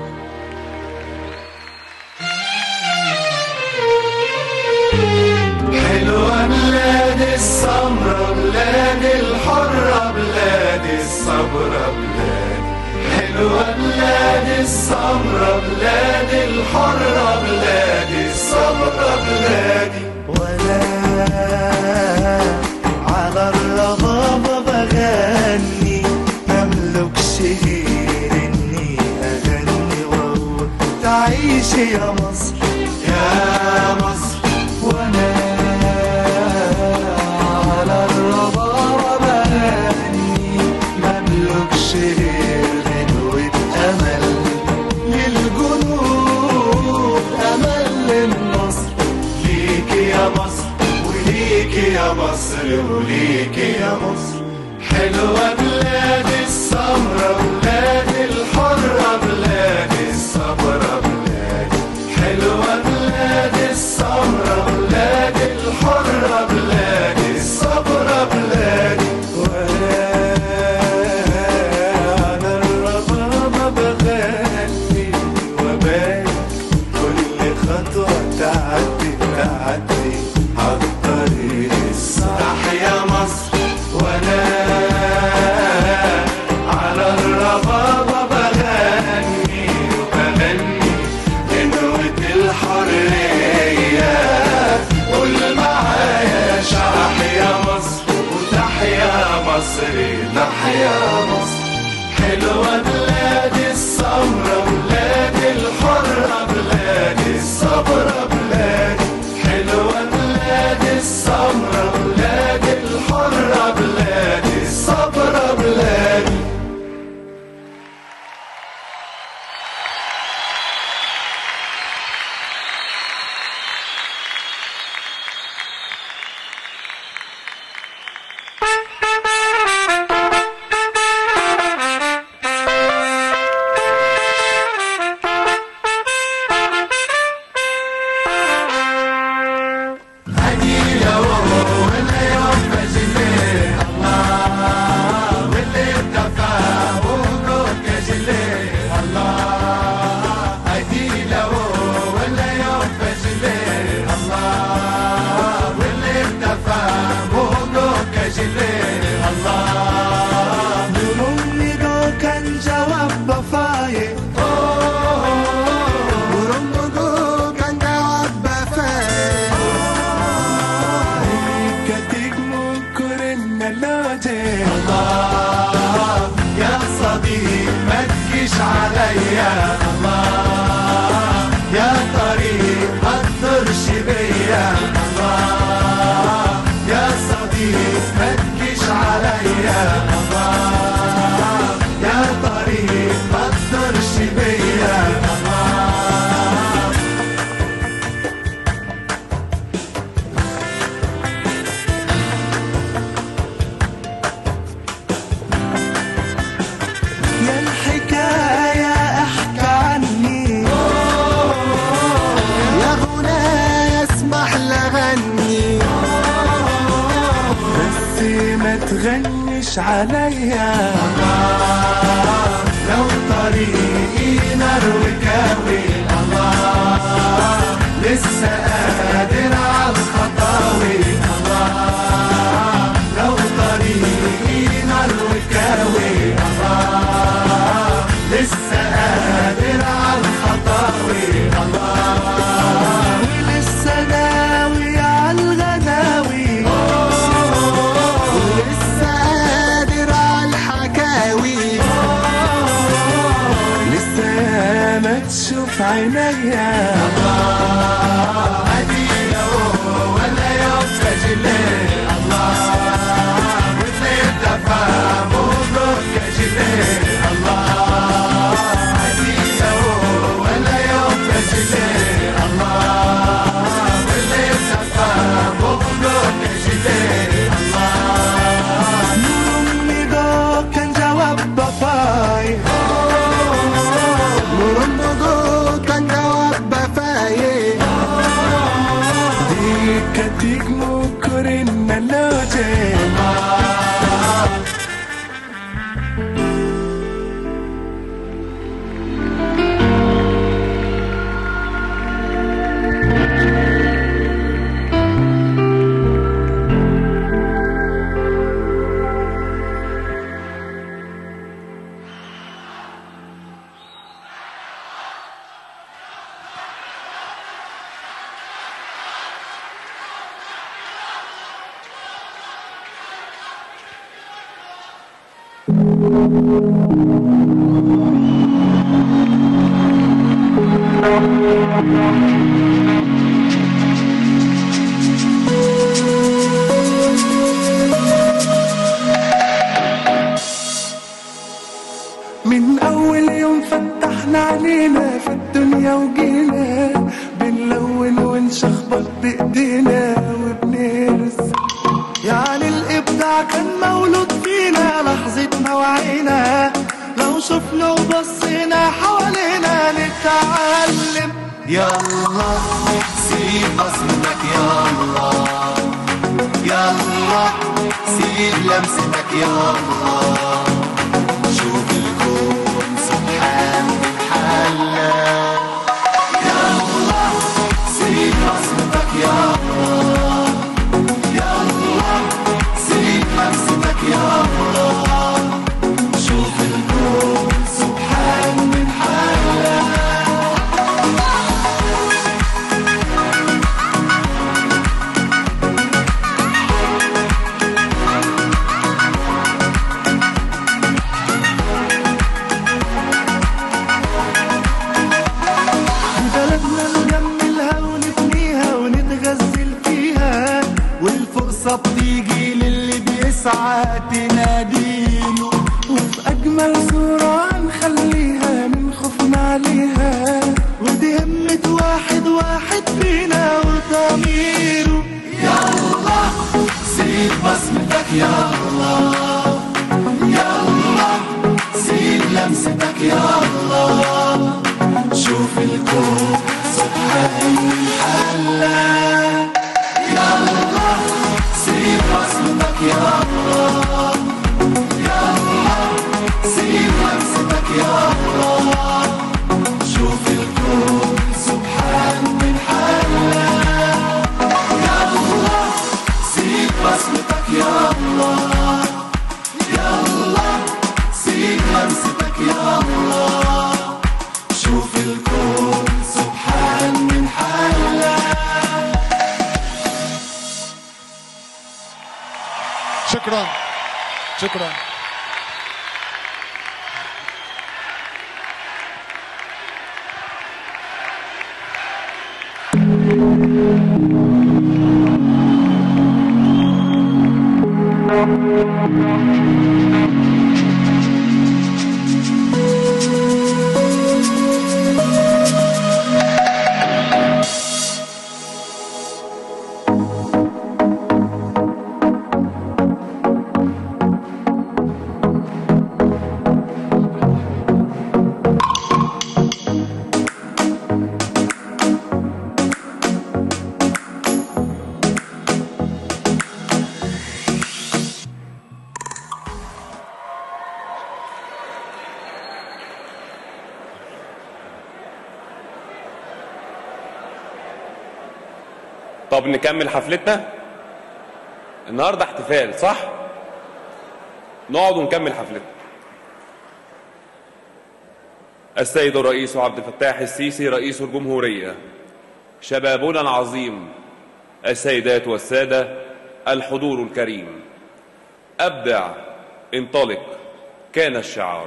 حلوة بلاد السمرة بلاد الحرة بلاد الصبرة بلاد، حلوة بلاد السمرة بلاد الحرة بلاد الصبرة بلادي. وأنا على الرغبة بغني مملكش غير إني أغني وأقول تعيشي يا مصر يا مصر. وأنا على الربابة بغني مملكش غير غنوة أمل للجنود، أمل للنصر. ليكي يا مصر وليكي يا مصر وليكي يا مصر. حلوة بلاد السمرة بلاد الحرة بلاد الصبرة بلاد، حلوة بلاد السمرة بلاد الحرة بلاد الصبرة بلاد. وأنا على الربابة بغني وبارك كل خطوة تعدي تعدي عالطريق الصح يا مصر. وأنا على الربابة بغني وبغني غنوة الحرية، قول معايا شرح يا مصر وتحيا مصر تحيا مصر. حلوة بلاد السمرة بلاد الحرة بلاد الصبرة بلاد، حلوة بلاد السمرة بلاد الحرة بلاد الصبرة بلاد. تغنش عليا الله، لو طريقي نار وكاوي الله، لسه قادر على الخطاوي الله، لو طريقي نار وكاوي الله، لسه قادر على الخطاوي الله، ولسه ناوي على الغناوي، ولسه قادر على الحكاوي، لسه ما تشوف عينيا الله، ادينا ولا يوم سجلي الله، وتلاقي دفع مبروك يا جلي الله، ادينا ولا يوم سجلي الله، وتلاقي دفع مبروك يا جلي الله، نور امي ده كان جواب باباي، نور امي ده كان جواب باباي، دي كتيك مكرن ملوجي من أول يوم فتحنا علينا في الدنيا وجينا بنلون ونشخبط بإيدينا وبنرسم، يعني الإبداع كان مولود فينا لحظة ما وعينا، لو شفنا وبصينا حوالينا نتعلم، يلا سيب بصمتك يلا، يلا سيب لمستك يلا، شوف الكون سبحان بتحلى، يلا سيب بصمتك يلا، يلا سيب لمستك يلا، شوف الكون سبحان بتحلى. بتيجي للي بيسعى تناديله، وفي أجمل صورة نخليها من خوفنا عليها، ودي همة واحد واحد فينا وضميره، يلا سيب بصمتك يلا، يلا سيب لمستك يلا، شوف الكون سبحان الحلا، يلا سيب بصمتك يلا، يلا سيب لمستك يلا، شوف الكون سبحان من حلا، يلا سيب بصمتك يلا، يلا سيب لمستك يلا، شوف الكون سبحان من حلا. شكرا شكرا. طب نكمل حفلتنا. النهارده احتفال صح؟ نقعد ونكمل حفلتنا. السيد الرئيس عبد الفتاح السيسي رئيس الجمهورية، شبابنا العظيم، السيدات والسادة، الحضور الكريم. أبدع، انطلق، كان الشعار.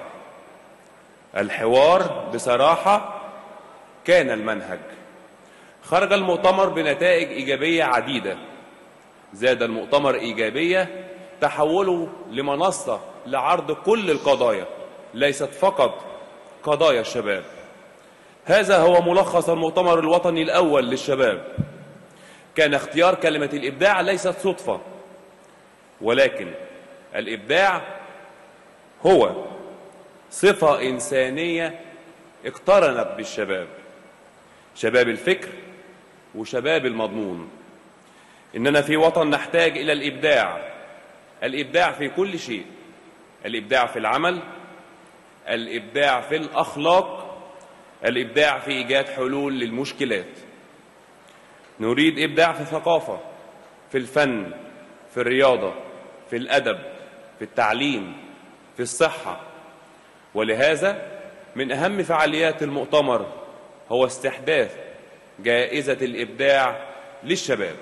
الحوار بصراحة كان المنهج. خرج المؤتمر بنتائج إيجابية عديدة. زاد المؤتمر إيجابية تحوله لمنصة لعرض كل القضايا، ليست فقط قضايا الشباب. هذا هو ملخص المؤتمر الوطني الأول للشباب. كان اختيار كلمة الإبداع ليست صدفة، ولكن الإبداع هو صفة إنسانية اقترنت بالشباب، شباب الفكر وشباب المضمون. إننا في وطن نحتاج إلى الإبداع، الإبداع في كل شيء، الإبداع في العمل، الإبداع في الأخلاق، الإبداع في إيجاد حلول للمشكلات. نريد إبداع في الثقافة، في الفن، في الرياضة، في الأدب، في التعليم، في الصحة. ولهذا من أهم فعاليات المؤتمر هو استحداث جائزة الإبداع للشباب.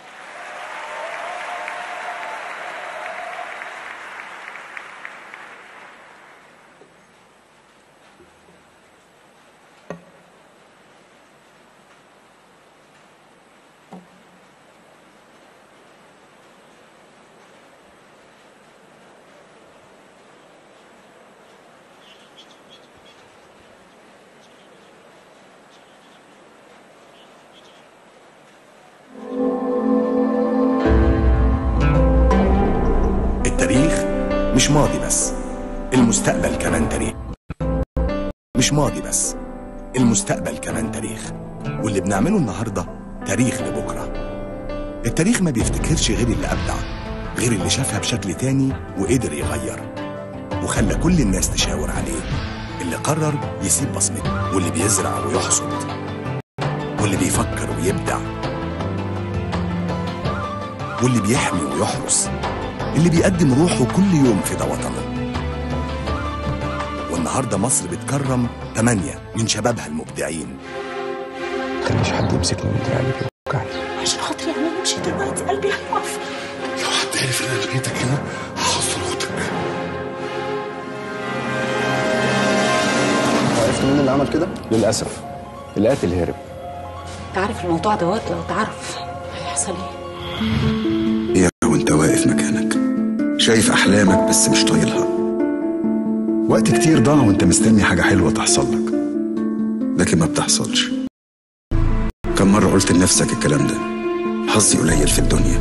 مش ماضي بس، المستقبل كمان تاريخ. مش ماضي بس، المستقبل كمان تاريخ. واللي بنعمله النهارده تاريخ لبكره. التاريخ ما بيفتكرش غير اللي أبدع، غير اللي شافها بشكل تاني وقدر يغير وخلى كل الناس تشاور عليه. اللي قرر يسيب بصمته، واللي بيزرع ويحصد، واللي بيفكر ويبدع، واللي بيحمي ويحرس، اللي بيقدم روحه كل يوم في ده وطنه. والنهارده مصر بتكرم 8 من شبابها المبدعين. مخليش حد يمسكني من دراعي ويوجعني. عشان خاطري انا امشي دلوقتي، قلبي هيقف. لو حد عرف ان انا لقيتك هنا هخسر اختك. عرفت مين اللي عمل كده؟ للاسف القاتل هرب. انت عارف الموضوع دوت، لو تعرف هيحصل ايه؟ يا وانت واقف مكانك شايف احلامك بس مش طايلها. وقت كتير ضاع وانت مستني حاجه حلوه تحصل لك، لكن ما بتحصلش. كم مره قلت لنفسك الكلام ده؟ حظي قليل في الدنيا،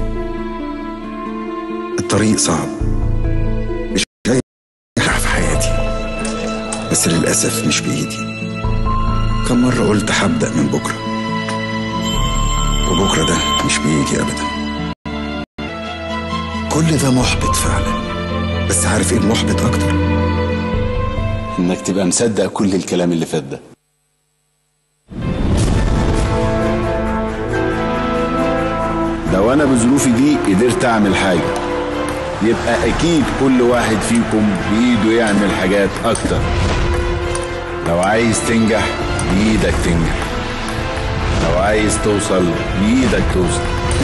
الطريق صعب، مش جاي في حياتي، بس للاسف مش بايدي. كم مره قلت هبدا من بكره، وبكره ده مش بيجي ابدا. كل ده محبط فعلا، بس عارف ايه المحبط اكتر؟ انك تبقى مصدق كل الكلام اللي فات ده. لو انا بظروفي دي قدرت اعمل حاجه، يبقى اكيد كل واحد فيكم بايده يعمل حاجات اكتر. لو عايز تنجح بايدك تنجح، لو عايز توصل بايدك توصل.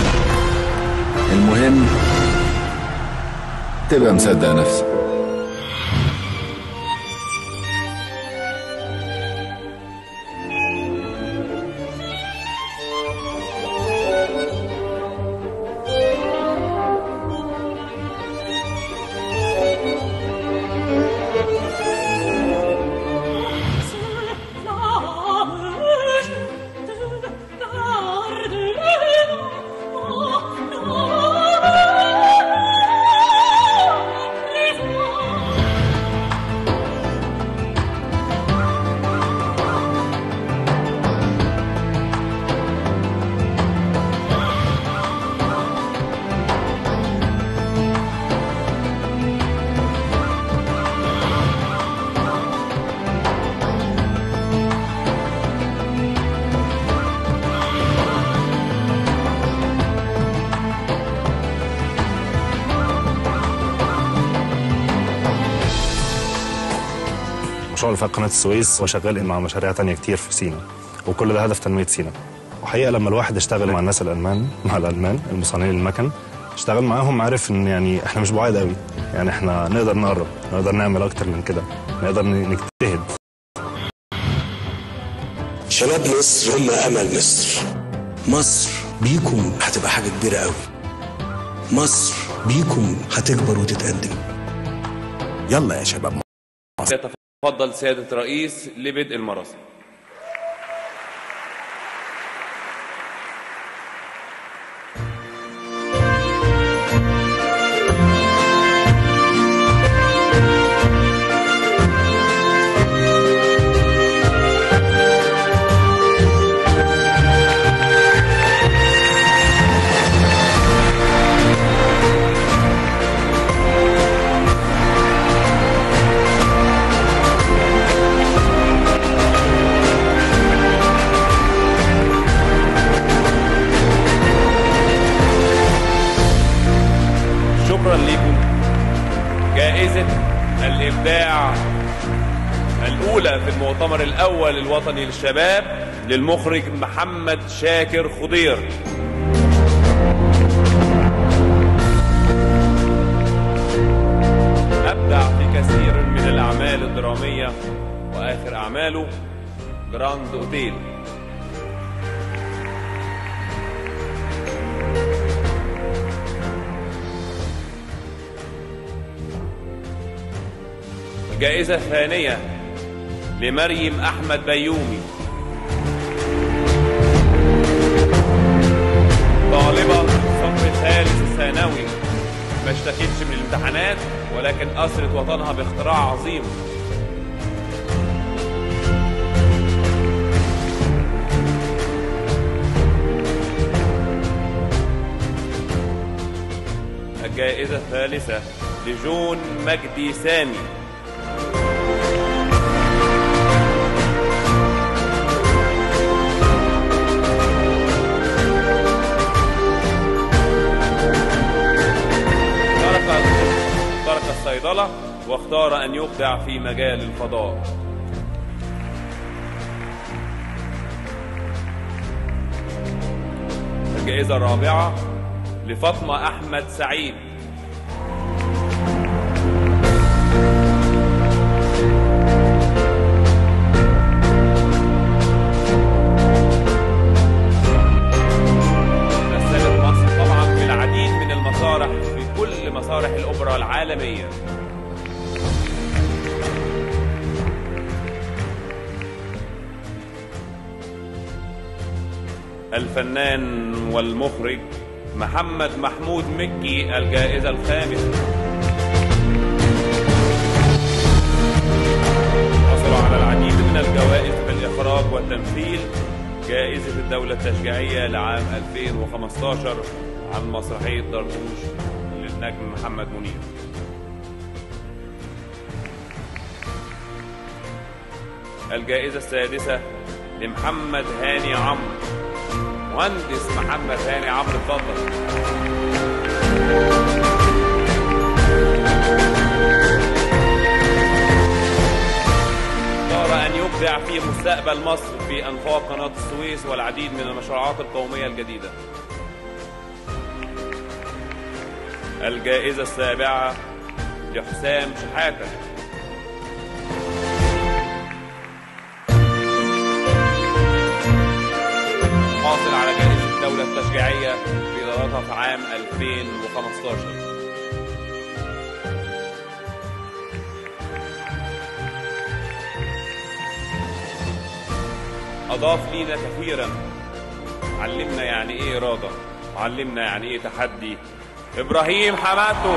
المهم تبقى مصدق نفسك. Please المشروع اللي فات قناه السويس وشغال مع مشاريع تانية كتير في سيناء، وكل ده هدف تنميه سيناء. وحقيقه لما الواحد اشتغل مع الناس الالمان، مع الالمان المصنعين المكن، اشتغل معاهم، عارف ان يعني احنا مش بعاد قوي، يعني احنا نقدر نقرب، نقدر نعمل اكتر من كده، نقدر نجتهد. شباب مصر هم امل مصر. مصر بيكم هتبقى حاجه كبيره قوي. مصر بيكم هتكبر وتتقدم. يلا يا شباب مصر. يتفضل سياده الرئيس لبدء المراسم. شكرا لكم. جائزة الإبداع الأولى في المؤتمر الأول الوطني للشباب للمخرج محمد شاكر خضير. أبدع في كثير من الأعمال الدرامية وآخر أعماله جراند أوتيل. الجائزة الثانية لمريم أحمد بيومي، طالبة الصف الثالث الثانوي، ما اشتكتش من الامتحانات ولكن أسرت وطنها باختراع عظيم. الجائزة الثالثة لجون مجدي سامي، ترك الصيدلة واختار أن يبدع في مجال الفضاء. الجائزة الرابعة لفاطمة أحمد سعيد، مثلت مصر طبعا في العديد من المسارح في كل مسارح الأوبرا العالمية. الفنان والمخرج محمد محمود مكي الجائزة الخامسة. حصلوا على العديد من الجوائز في الإخراج والتمثيل. جائزة الدولة التشجيعية لعام 2015 عن مسرحية دردوش للنجم محمد منير. الجائزة السادسة لمحمد هاني عمرو، مهندس محمد هاني عمرو، اتفضل. اختار أن يبدع في مستقبل مصر في أنفاق قناة السويس والعديد من المشروعات القومية الجديدة. الجائزة السابعة لحسام شحاتة، حاصل على جائزة الدولة التشجيعية في إدارتها في عام 2015. أضاف لينا كثيرا، علمنا يعني إيه إرادة، علمنا يعني إيه تحدي. إبراهيم حماتو.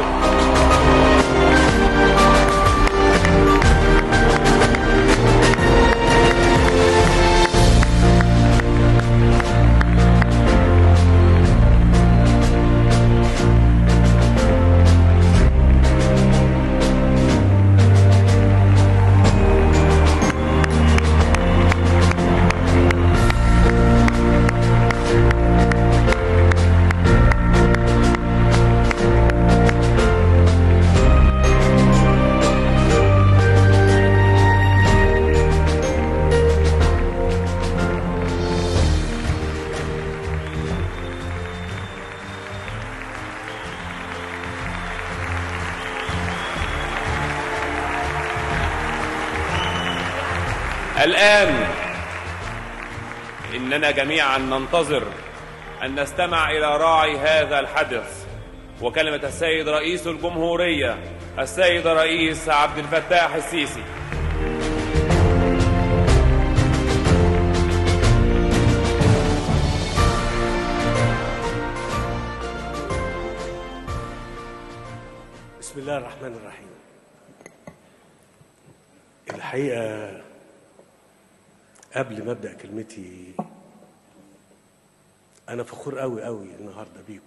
الآن إننا جميعا ننتظر أن نستمع إلى راعي هذا الحدث وكلمة السيد رئيس الجمهورية السيد الرئيس عبد الفتاح السيسي. بسم الله الرحمن الرحيم. الحقيقة قبل ما أبدأ كلمتي أنا فخور قوي قوي النهاردة بيكم.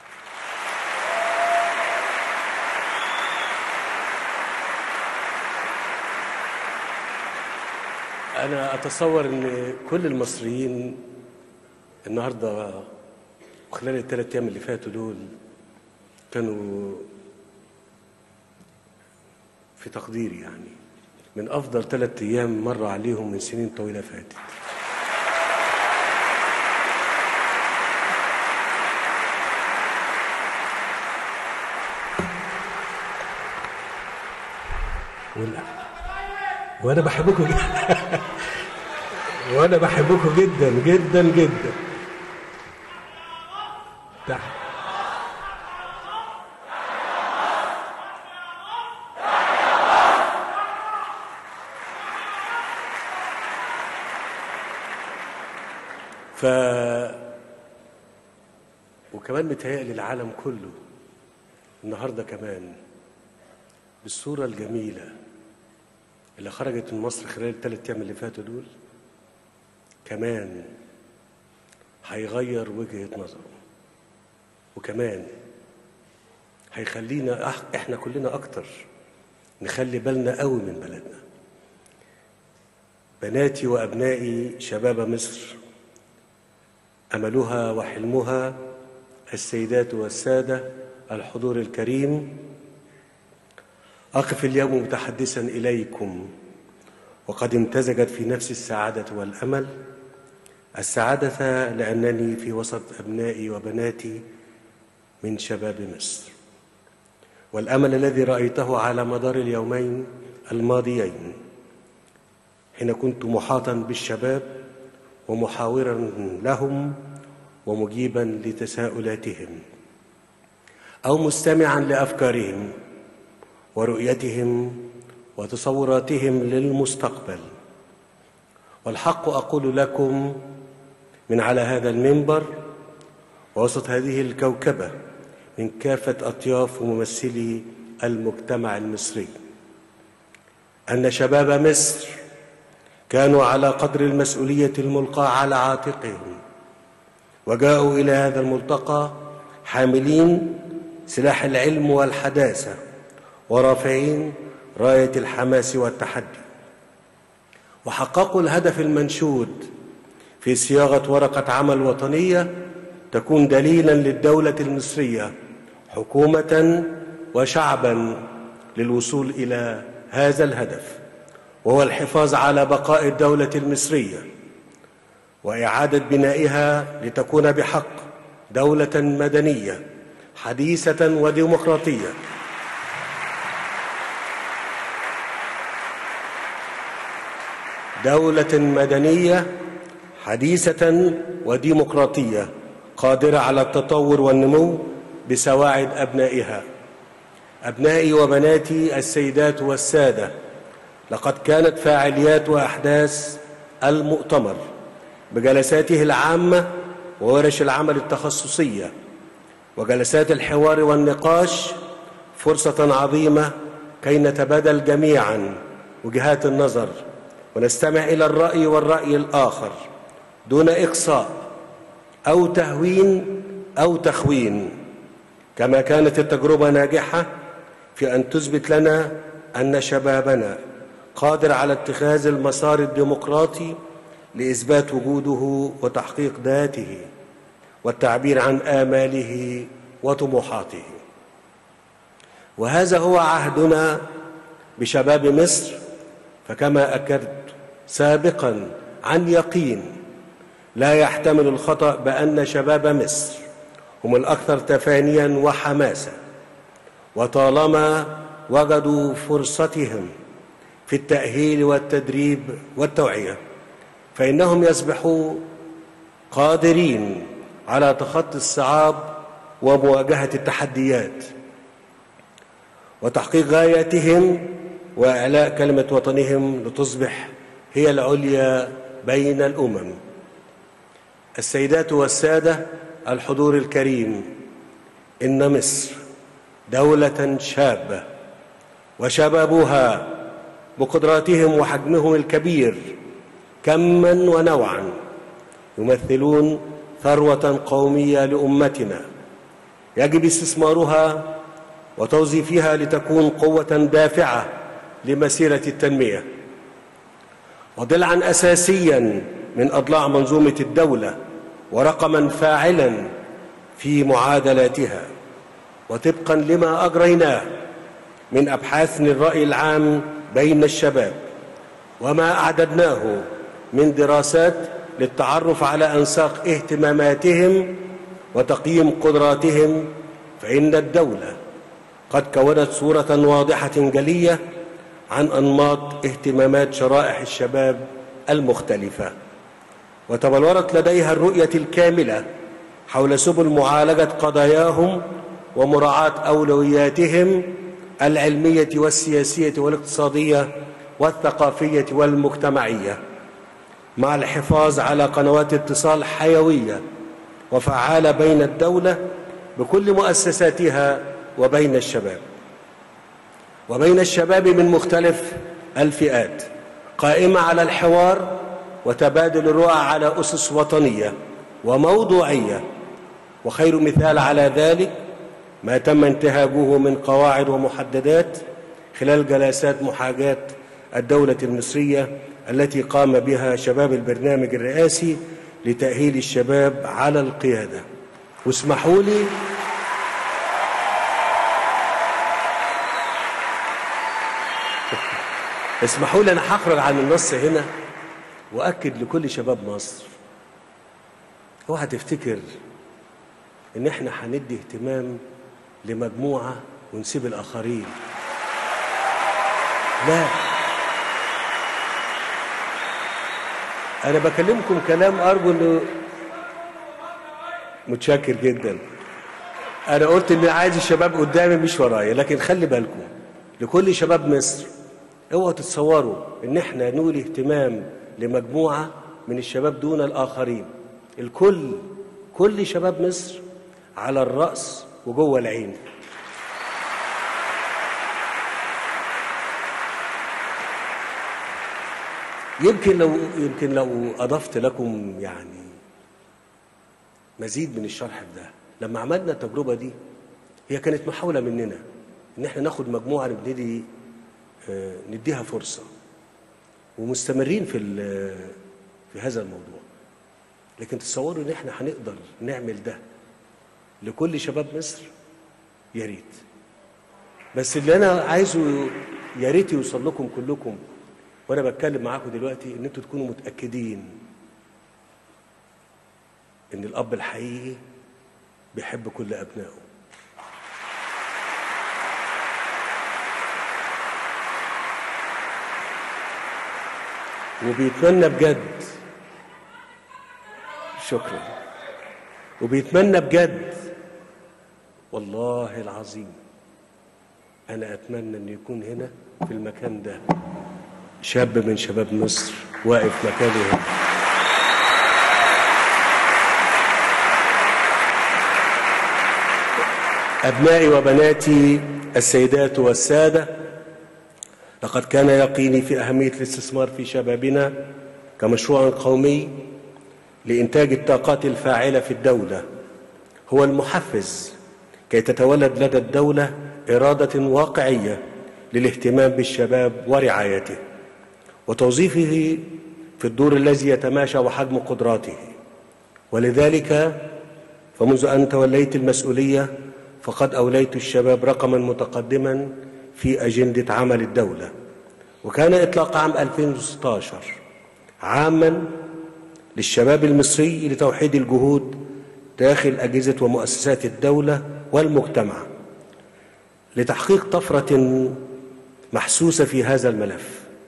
أنا أتصور إن كل المصريين النهاردة وخلال ال3 أيام اللي فاتوا دول كانوا في تقديري يعني من أفضل 3 أيام مر عليهم من سنين طويلة فاتت. وأنا بحبكم جدا وأنا بحبكم جدا جدا جدا. وكمان متهيألي العالم كله النهارده كمان بالصورة الجميلة اللي خرجت من مصر خلال ال3 أيام اللي فاتوا دول كمان هيغير وجهة نظره، وكمان هيخلينا احنا كلنا اكتر نخلي بالنا قوي من بلدنا. بناتي وابنائي شباب مصر املها وحلمها، السيدات والسادة الحضور الكريم، أقف اليوم متحدثا إليكم وقد امتزجت في نفسي السعادة والأمل. السعادة لأنني في وسط أبنائي وبناتي من شباب مصر، والأمل الذي رأيته على مدار اليومين الماضيين حين كنت محاطا بالشباب ومحاورا لهم ومجيبا لتساؤلاتهم أو مستمعا لأفكارهم ورؤيتهم وتصوراتهم للمستقبل. والحق أقول لكم من على هذا المنبر ووسط هذه الكوكبة من كافة أطياف وممثلي المجتمع المصري أن شباب مصر كانوا على قدر المسؤولية الملقاة على عاتقهم، وجاءوا إلى هذا الملتقى حاملين سلاح العلم والحداثة ورافعين راية الحماس والتحدي، وحققوا الهدف المنشود في صياغة ورقة عمل وطنية تكون دليلاً للدولة المصرية حكومة وشعباً للوصول إلى هذا الهدف، وهو الحفاظ على بقاء الدولة المصرية وإعادة بنائها لتكون بحق دولة مدنية حديثة وديمقراطية دولة مدنية حديثة وديمقراطية قادرة على التطور والنمو بسواعد أبنائها. أبنائي وبناتي السيدات والسادة، لقد كانت فاعليات وأحداث المؤتمر بجلساته العامة وورش العمل التخصصية وجلسات الحوار والنقاش فرصة عظيمة كي نتبادل جميعاً وجهات النظر ونستمع إلى الرأي والرأي الآخر دون إقصاء أو تهوين أو تخوين، كما كانت التجربة ناجحة في أن تثبت لنا أن شبابنا قادر على اتخاذ المسار الديمقراطي لإثبات وجوده وتحقيق ذاته والتعبير عن آماله وطموحاته. وهذا هو عهدنا بشباب مصر، فكما أكدت سابقاً عن يقين لا يحتمل الخطأ بأن شباب مصر هم الأكثر تفانياً وحماسة، وطالما وجدوا فرصتهم في التأهيل والتدريب والتوعية، فإنهم يصبحوا قادرين على تخطي الصعاب ومواجهة التحديات وتحقيق غاياتهم وإعلاء كلمة وطنهم لتصبح هي العليا بين الأمم. السيدات والسادة الحضور الكريم، إن مصر دولة شابة، وشبابها بقدراتهم وحجمهم الكبير كما ونوعا يمثلون ثروة قومية لأمتنا يجب استثمارها وتوظيفها لتكون قوة دافعة لمسيرة التنمية وضلعا أساسيا من أضلاع منظومة الدولة ورقما فاعلا في معادلاتها. وطبقا لما أجريناه من أبحاث الرأي العام بين الشباب وما أعددناه من دراسات للتعرف على أنساق اهتماماتهم وتقييم قدراتهم، فإن الدولة قد كونت صورة واضحة جلية عن أنماط اهتمامات شرائح الشباب المختلفة، وتبلورت لديها الرؤية الكاملة حول سبل معالجة قضاياهم ومراعاة أولوياتهم العلمية والسياسية والاقتصادية والثقافية والمجتمعية، مع الحفاظ على قنوات اتصال حيوية وفعالة بين الدولة بكل مؤسساتها وبين الشباب من مختلف الفئات، قائمة على الحوار وتبادل الرؤى على أسس وطنية وموضوعية. وخير مثال على ذلك ما تم انتهاجه من قواعد ومحددات خلال جلسات محاجاة الدولة المصرية التي قام بها شباب البرنامج الرئاسي لتأهيل الشباب على القيادة. واسمحوا لي أنا هخرج عن النص هنا وأكد لكل شباب مصر، اوعى تفتكر إن إحنا هندي اهتمام لمجموعة ونسيب الآخرين. لا، أنا بكلمكم كلام أرجو إنه متشكر جدا. أنا قلت إن عايز الشباب قدامي مش ورايا، لكن خلي بالكم لكل شباب مصر، اوعوا تتصوروا إن إحنا نولي اهتمام لمجموعة من الشباب دون الآخرين. كل شباب مصر على الرأس وجوه العين. يمكن لو أضفت لكم يعني مزيد من الشرح ده، لما عملنا التجربة دي هي كانت محاولة مننا إن احنا ناخد مجموعة نبتدي نديها فرصة، ومستمرين في هذا الموضوع. لكن تصوروا إن احنا هنقدر نعمل ده لكل شباب مصر؟ يا ريت. بس اللي أنا عايزه يا ريت يوصل لكم كلكم وأنا بتكلم معاكم دلوقتي، إن أنتوا تكونوا متأكدين إن الأب الحقيقي بيحب كل أبنائه. وبيتمنى بجد، شكرا، وبيتمنى بجد والله العظيم أنا أتمنى أن يكون هنا في المكان ده شاب من شباب مصر واقف مكانه هنا. أبنائي وبناتي السيدات والسادة، لقد كان يقيني في أهمية الاستثمار في شبابنا كمشروع قومي لإنتاج الطاقات الفاعلة في الدولة هو المحفز كي تتولد لدى الدولة إرادة واقعية للاهتمام بالشباب ورعايته وتوظيفه في الدور الذي يتماشى وحجم قدراته. ولذلك فمنذ أن توليت المسؤولية فقد أوليت الشباب رقما متقدما في أجندة عمل الدولة، وكان إطلاق عام 2016 عاما للشباب المصري لتوحيد الجهود داخل أجهزة ومؤسسات الدولة والمجتمع لتحقيق طفرة محسوسة في هذا الملف.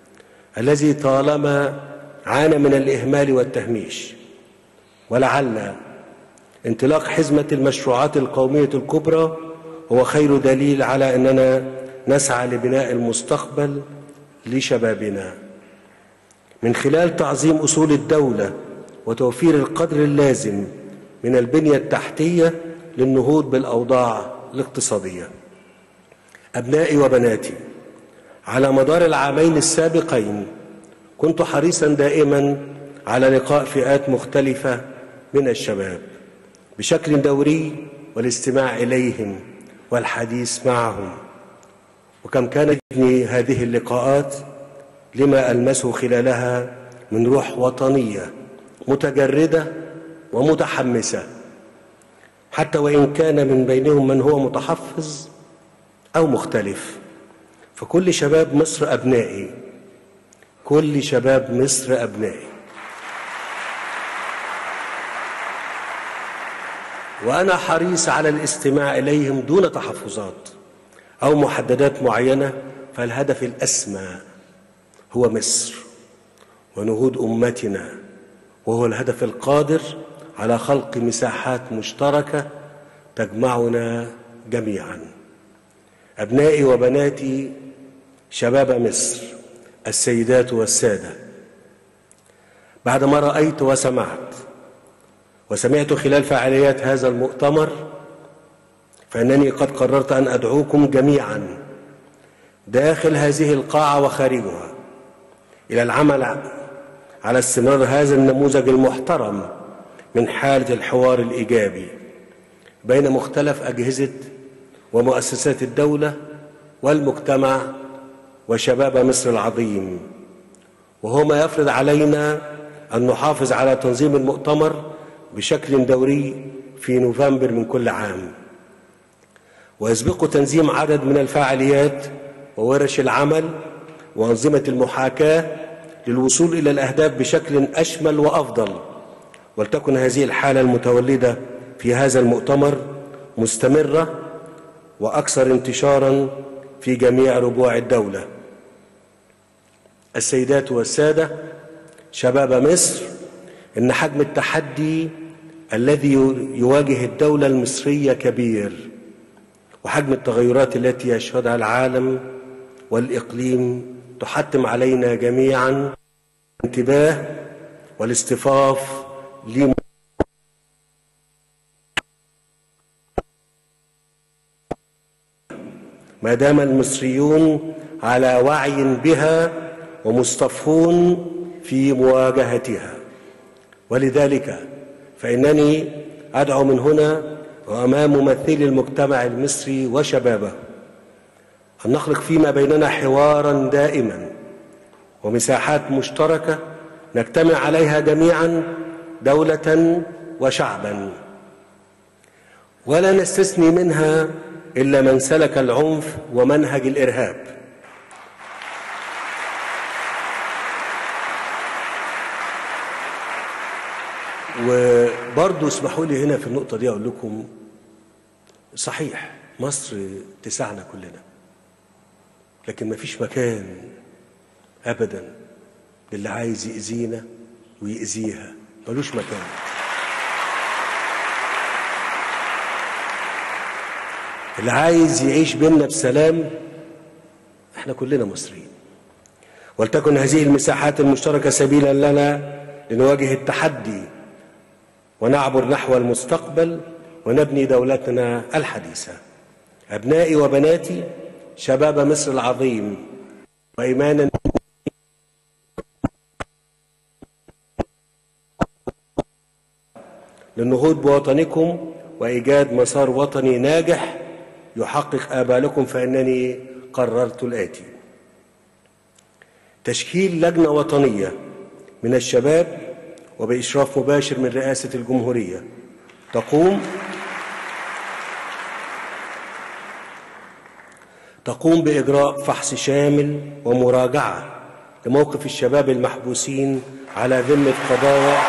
الذي طالما عانى من الإهمال والتهميش. ولعل انطلاق حزمة المشروعات القومية الكبرى هو خير دليل على أننا نسعى لبناء المستقبل لشبابنا من خلال تعظيم أصول الدولة وتوفير القدر اللازم من البنية التحتية للنهوض بالأوضاع الاقتصادية. أبنائي وبناتي، على مدار العامين السابقين كنت حريصا دائما على لقاء فئات مختلفة من الشباب بشكل دوري والاستماع إليهم والحديث معهم، وكم كانت هذه اللقاءات لما ألمسه خلالها من روح وطنية متجردة ومتحمسة، حتى وإن كان من بينهم من هو متحفظ أو مختلف. فكل شباب مصر أبنائي، كل شباب مصر أبنائي، وأنا حريص على الاستماع إليهم دون تحفظات أو محددات معينة. فالهدف الأسمى هو مصر ونهوض أمتنا، وهو الهدف القادر على خلق مساحات مشتركة تجمعنا جميعا. أبنائي وبناتي شباب مصر، السيدات والسادة، بعدما رأيت وسمعت خلال فعاليات هذا المؤتمر، فإنني قد قررت أن أدعوكم جميعا داخل هذه القاعة وخارجها إلى العمل على استمرار هذا النموذج المحترم من حالة الحوار الإيجابي بين مختلف أجهزة ومؤسسات الدولة والمجتمع وشباب مصر العظيم، وهو ما يفرض علينا أن نحافظ على تنظيم المؤتمر بشكل دوري في نوفمبر من كل عام، ويسبق تنظيم عدد من الفعاليات وورش العمل وأنظمة المحاكاة للوصول إلى الأهداف بشكل أشمل وأفضل. ولتكن هذه الحالة المتولدة في هذا المؤتمر مستمرة وأكثر انتشارا في جميع ربوع الدولة. السيدات والسادة، شباب مصر، إن حجم التحدي الذي يواجه الدولة المصرية كبير، وحجم التغيرات التي يشهدها العالم والإقليم تحتم علينا جميعا الانتباه والاصطفاف ما دام المصريون على وعي بها ومصطفون في مواجهتها. ولذلك فإنني أدعو من هنا وأمام ممثلي المجتمع المصري وشبابه أن نخلق فيما بيننا حوارا دائما ومساحات مشتركة نجتمع عليها جميعا دولة وشعبا، ولا نستثني منها إلا من سلك العنف ومنهج الإرهاب. وبرضو اسمحوا لي هنا في النقطة دي أقول لكم، صحيح مصر تسعنا كلنا، لكن ما فيش مكان أبدا للي عايز يأذينا ويأذيها، ملوش مكان. اللي عايز يعيش بيننا بسلام، احنا كلنا مصريين. ولتكن هذه المساحات المشتركة سبيلا لنا لنواجه التحدي ونعبر نحو المستقبل ونبني دولتنا الحديثة. أبنائي وبناتي، شباب مصر العظيم، وإيمانا للنهوض بوطنكم وإيجاد مسار وطني ناجح يحقق آمالكم، فإنني قررت الآتي: تشكيل لجنة وطنية من الشباب وبإشراف مباشر من رئاسة الجمهورية تقوم بإجراء فحص شامل ومراجعة لموقف الشباب المحبوسين على ذمة قضايا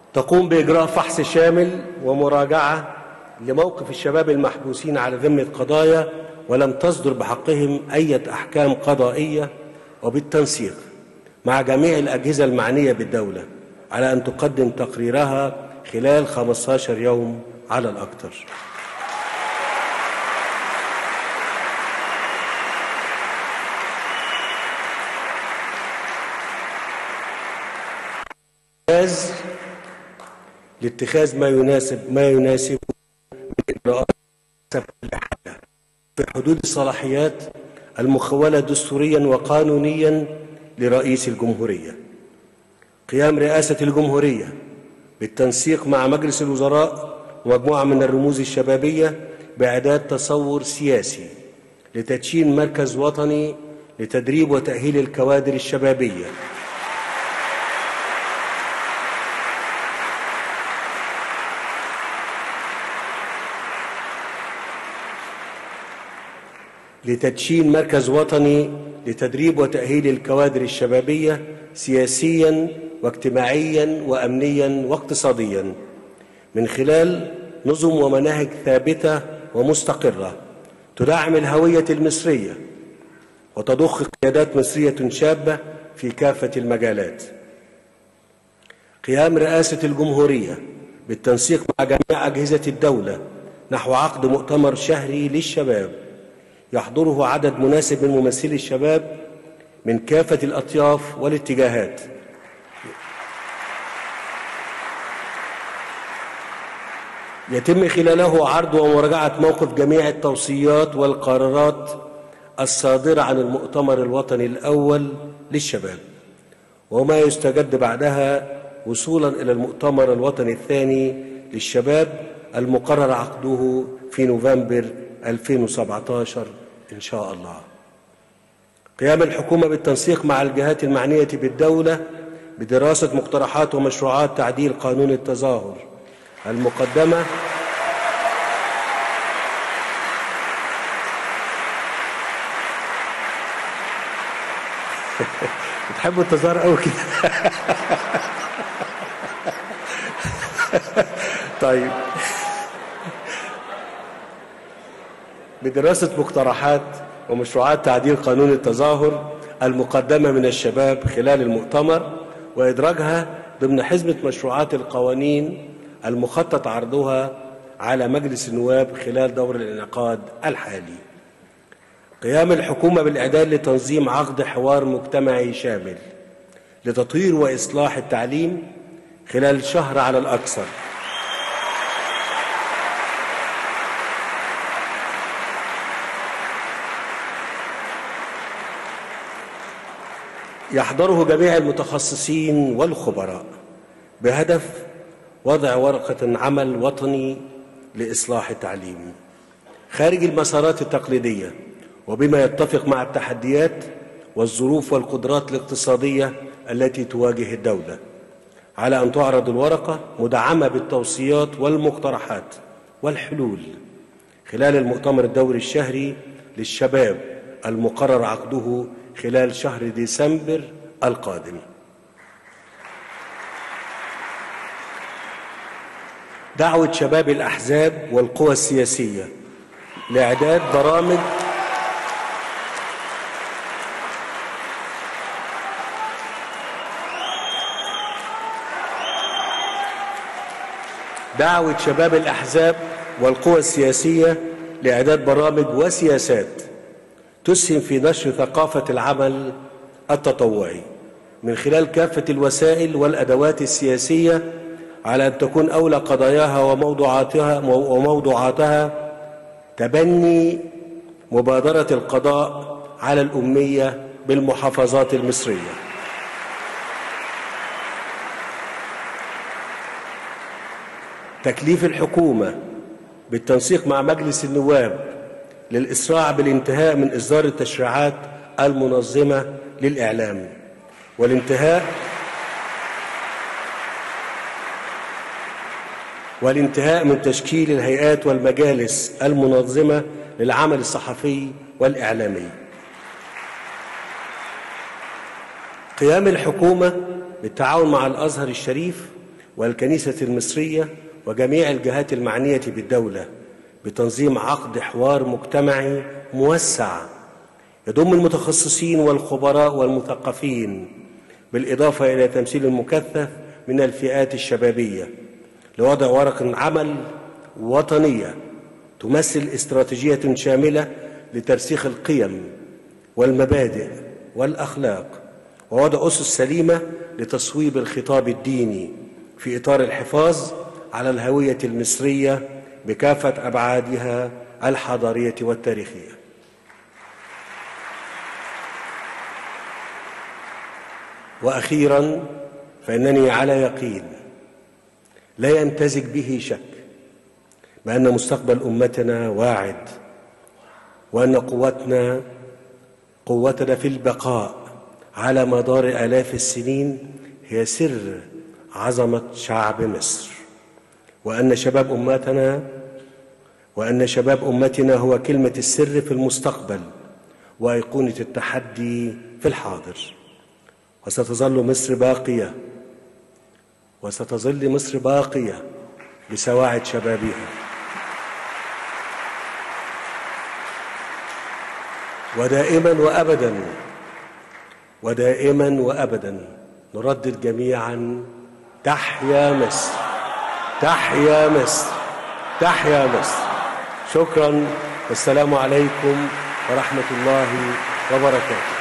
تقوم بإجراء فحص شامل ومراجعة لموقف الشباب المحبوسين على ذمة قضايا ولم تصدر بحقهم أي أحكام قضائية، وبالتنسيق مع جميع الأجهزة المعنية بالدولة على أن تقدم تقريرها خلال 15 يوم على الأكثر. لاتخاذ ما يناسب من إجراءات في حدود الصلاحيات المخولة دستوريا وقانونيا لرئيس الجمهورية. قيام رئاسة الجمهورية بالتنسيق مع مجلس الوزراء ومجموعة من الرموز الشبابية بإعداد تصور سياسي لتدشين مركز وطني لتدريب وتأهيل الكوادر الشبابية لتدريب وتأهيل الكوادر الشبابية سياسيا واجتماعيا وأمنيا واقتصاديا من خلال نظم ومناهج ثابتة ومستقرة تدعم الهوية المصرية وتضخ قيادات مصرية شابة في كافة المجالات. قيام رئاسة الجمهورية بالتنسيق مع جميع أجهزة الدولة نحو عقد مؤتمر شهري للشباب يحضره عدد مناسب من ممثلي الشباب من كافة الأطياف والاتجاهات، يتم خلاله عرض ومراجعة موقف جميع التوصيات والقرارات الصادرة عن المؤتمر الوطني الأول للشباب وما يستجد بعدها وصولا إلى المؤتمر الوطني الثاني للشباب المقرر عقده في نوفمبر 2017 إن شاء الله. قيام الحكومة بالتنسيق مع الجهات المعنية بالدولة بدراسة مقترحات ومشروعات تعديل قانون التظاهر المقدمة بتحبوا التظاهر قوي كده. طيب، بدراسة مقترحات ومشروعات تعديل قانون التظاهر المقدمة من الشباب خلال المؤتمر وإدراجها ضمن حزمة مشروعات القوانين المخطط عرضها على مجلس النواب خلال دور الانعقاد الحالي. قيام الحكومة بالإعداد لتنظيم عقد حوار مجتمعي شامل لتطوير وإصلاح التعليم خلال شهر على الأكثر، يحضره جميع المتخصصين والخبراء بهدف وضع ورقة عمل وطني لإصلاح التعليم خارج المسارات التقليدية وبما يتفق مع التحديات والظروف والقدرات الاقتصادية التي تواجه الدولة، على أن تعرض الورقة مدعمة بالتوصيات والمقترحات والحلول خلال المؤتمر الدوري الشهري للشباب المقرر عقده خلال شهر ديسمبر القادم. دعوة شباب الأحزاب والقوى السياسية لإعداد برامج وسياسات تسهم في نشر ثقافة العمل التطوعي من خلال كافة الوسائل والأدوات السياسية، على أن تكون أولى قضاياها وموضوعاتها تبني مبادرة القضاء على الأمية بالمحافظات المصرية. تكليف الحكومة بالتنسيق مع مجلس النواب للإسراع بالانتهاء من إصدار التشريعات المنظمة للإعلام والانتهاء من تشكيل الهيئات والمجالس المنظمة للعمل الصحفي والإعلامي. قيام الحكومة بالتعاون مع الأزهر الشريف والكنيسة المصرية وجميع الجهات المعنية بالدولة بتنظيم عقد حوار مجتمعي موسع يضم المتخصصين والخبراء والمثقفين بالإضافة إلى تمثيل مكثف من الفئات الشبابية لوضع ورقة عمل وطنية تمثل استراتيجية شاملة لترسيخ القيم والمبادئ والأخلاق ووضع أسس سليمة لتصويب الخطاب الديني في إطار الحفاظ على الهوية المصرية بكافة أبعادها الحضارية والتاريخية. وأخيراً فإنني على يقين لا يمتزج به شك بأن مستقبل أمتنا واعد، وأن قوتنا في البقاء على مدار آلاف السنين هي سر عظمة شعب مصر، وأن شباب أمتنا هو كلمة السر في المستقبل وأيقونة التحدي في الحاضر. وستظل مصر باقية بسواعد شبابها، ودائما وأبدا نردد جميعا: تحيا مصر، تحيا مصر، تحيا مصر. شكرا، والسلام عليكم ورحمة الله وبركاته.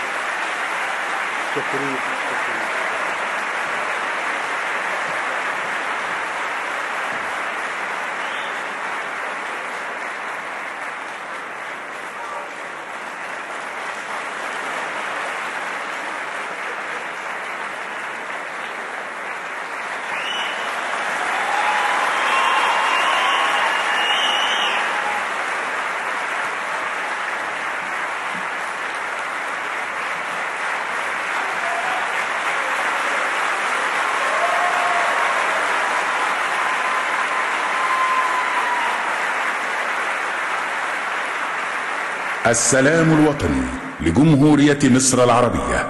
شكرا. السلام الوطني لجمهورية مصر العربية.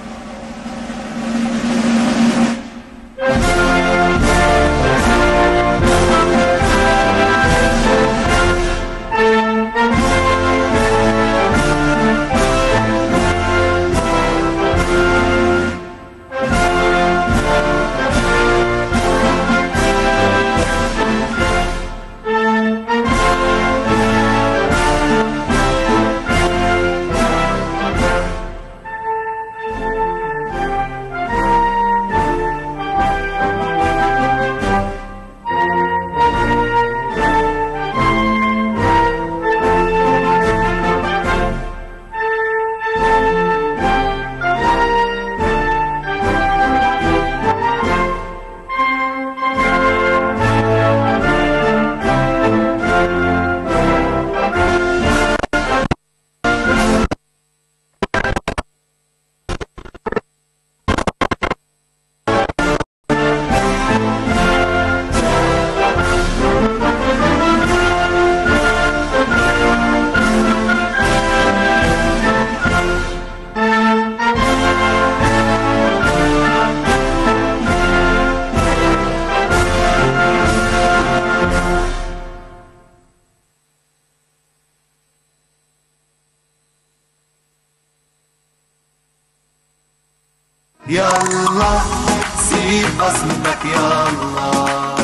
يلا سيب بصمتك، يلا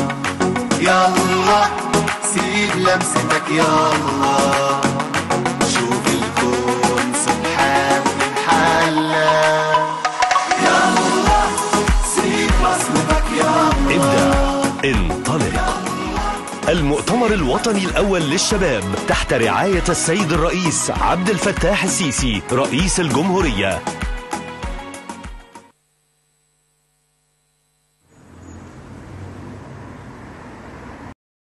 يلا سيب لمستك، يلا شوف الكون سبحان حلا، يلا سيب بصمتك، يلا ابدع انطلق. المؤتمر الوطني الأول للشباب تحت رعاية السيد الرئيس عبد الفتاح السيسي رئيس الجمهورية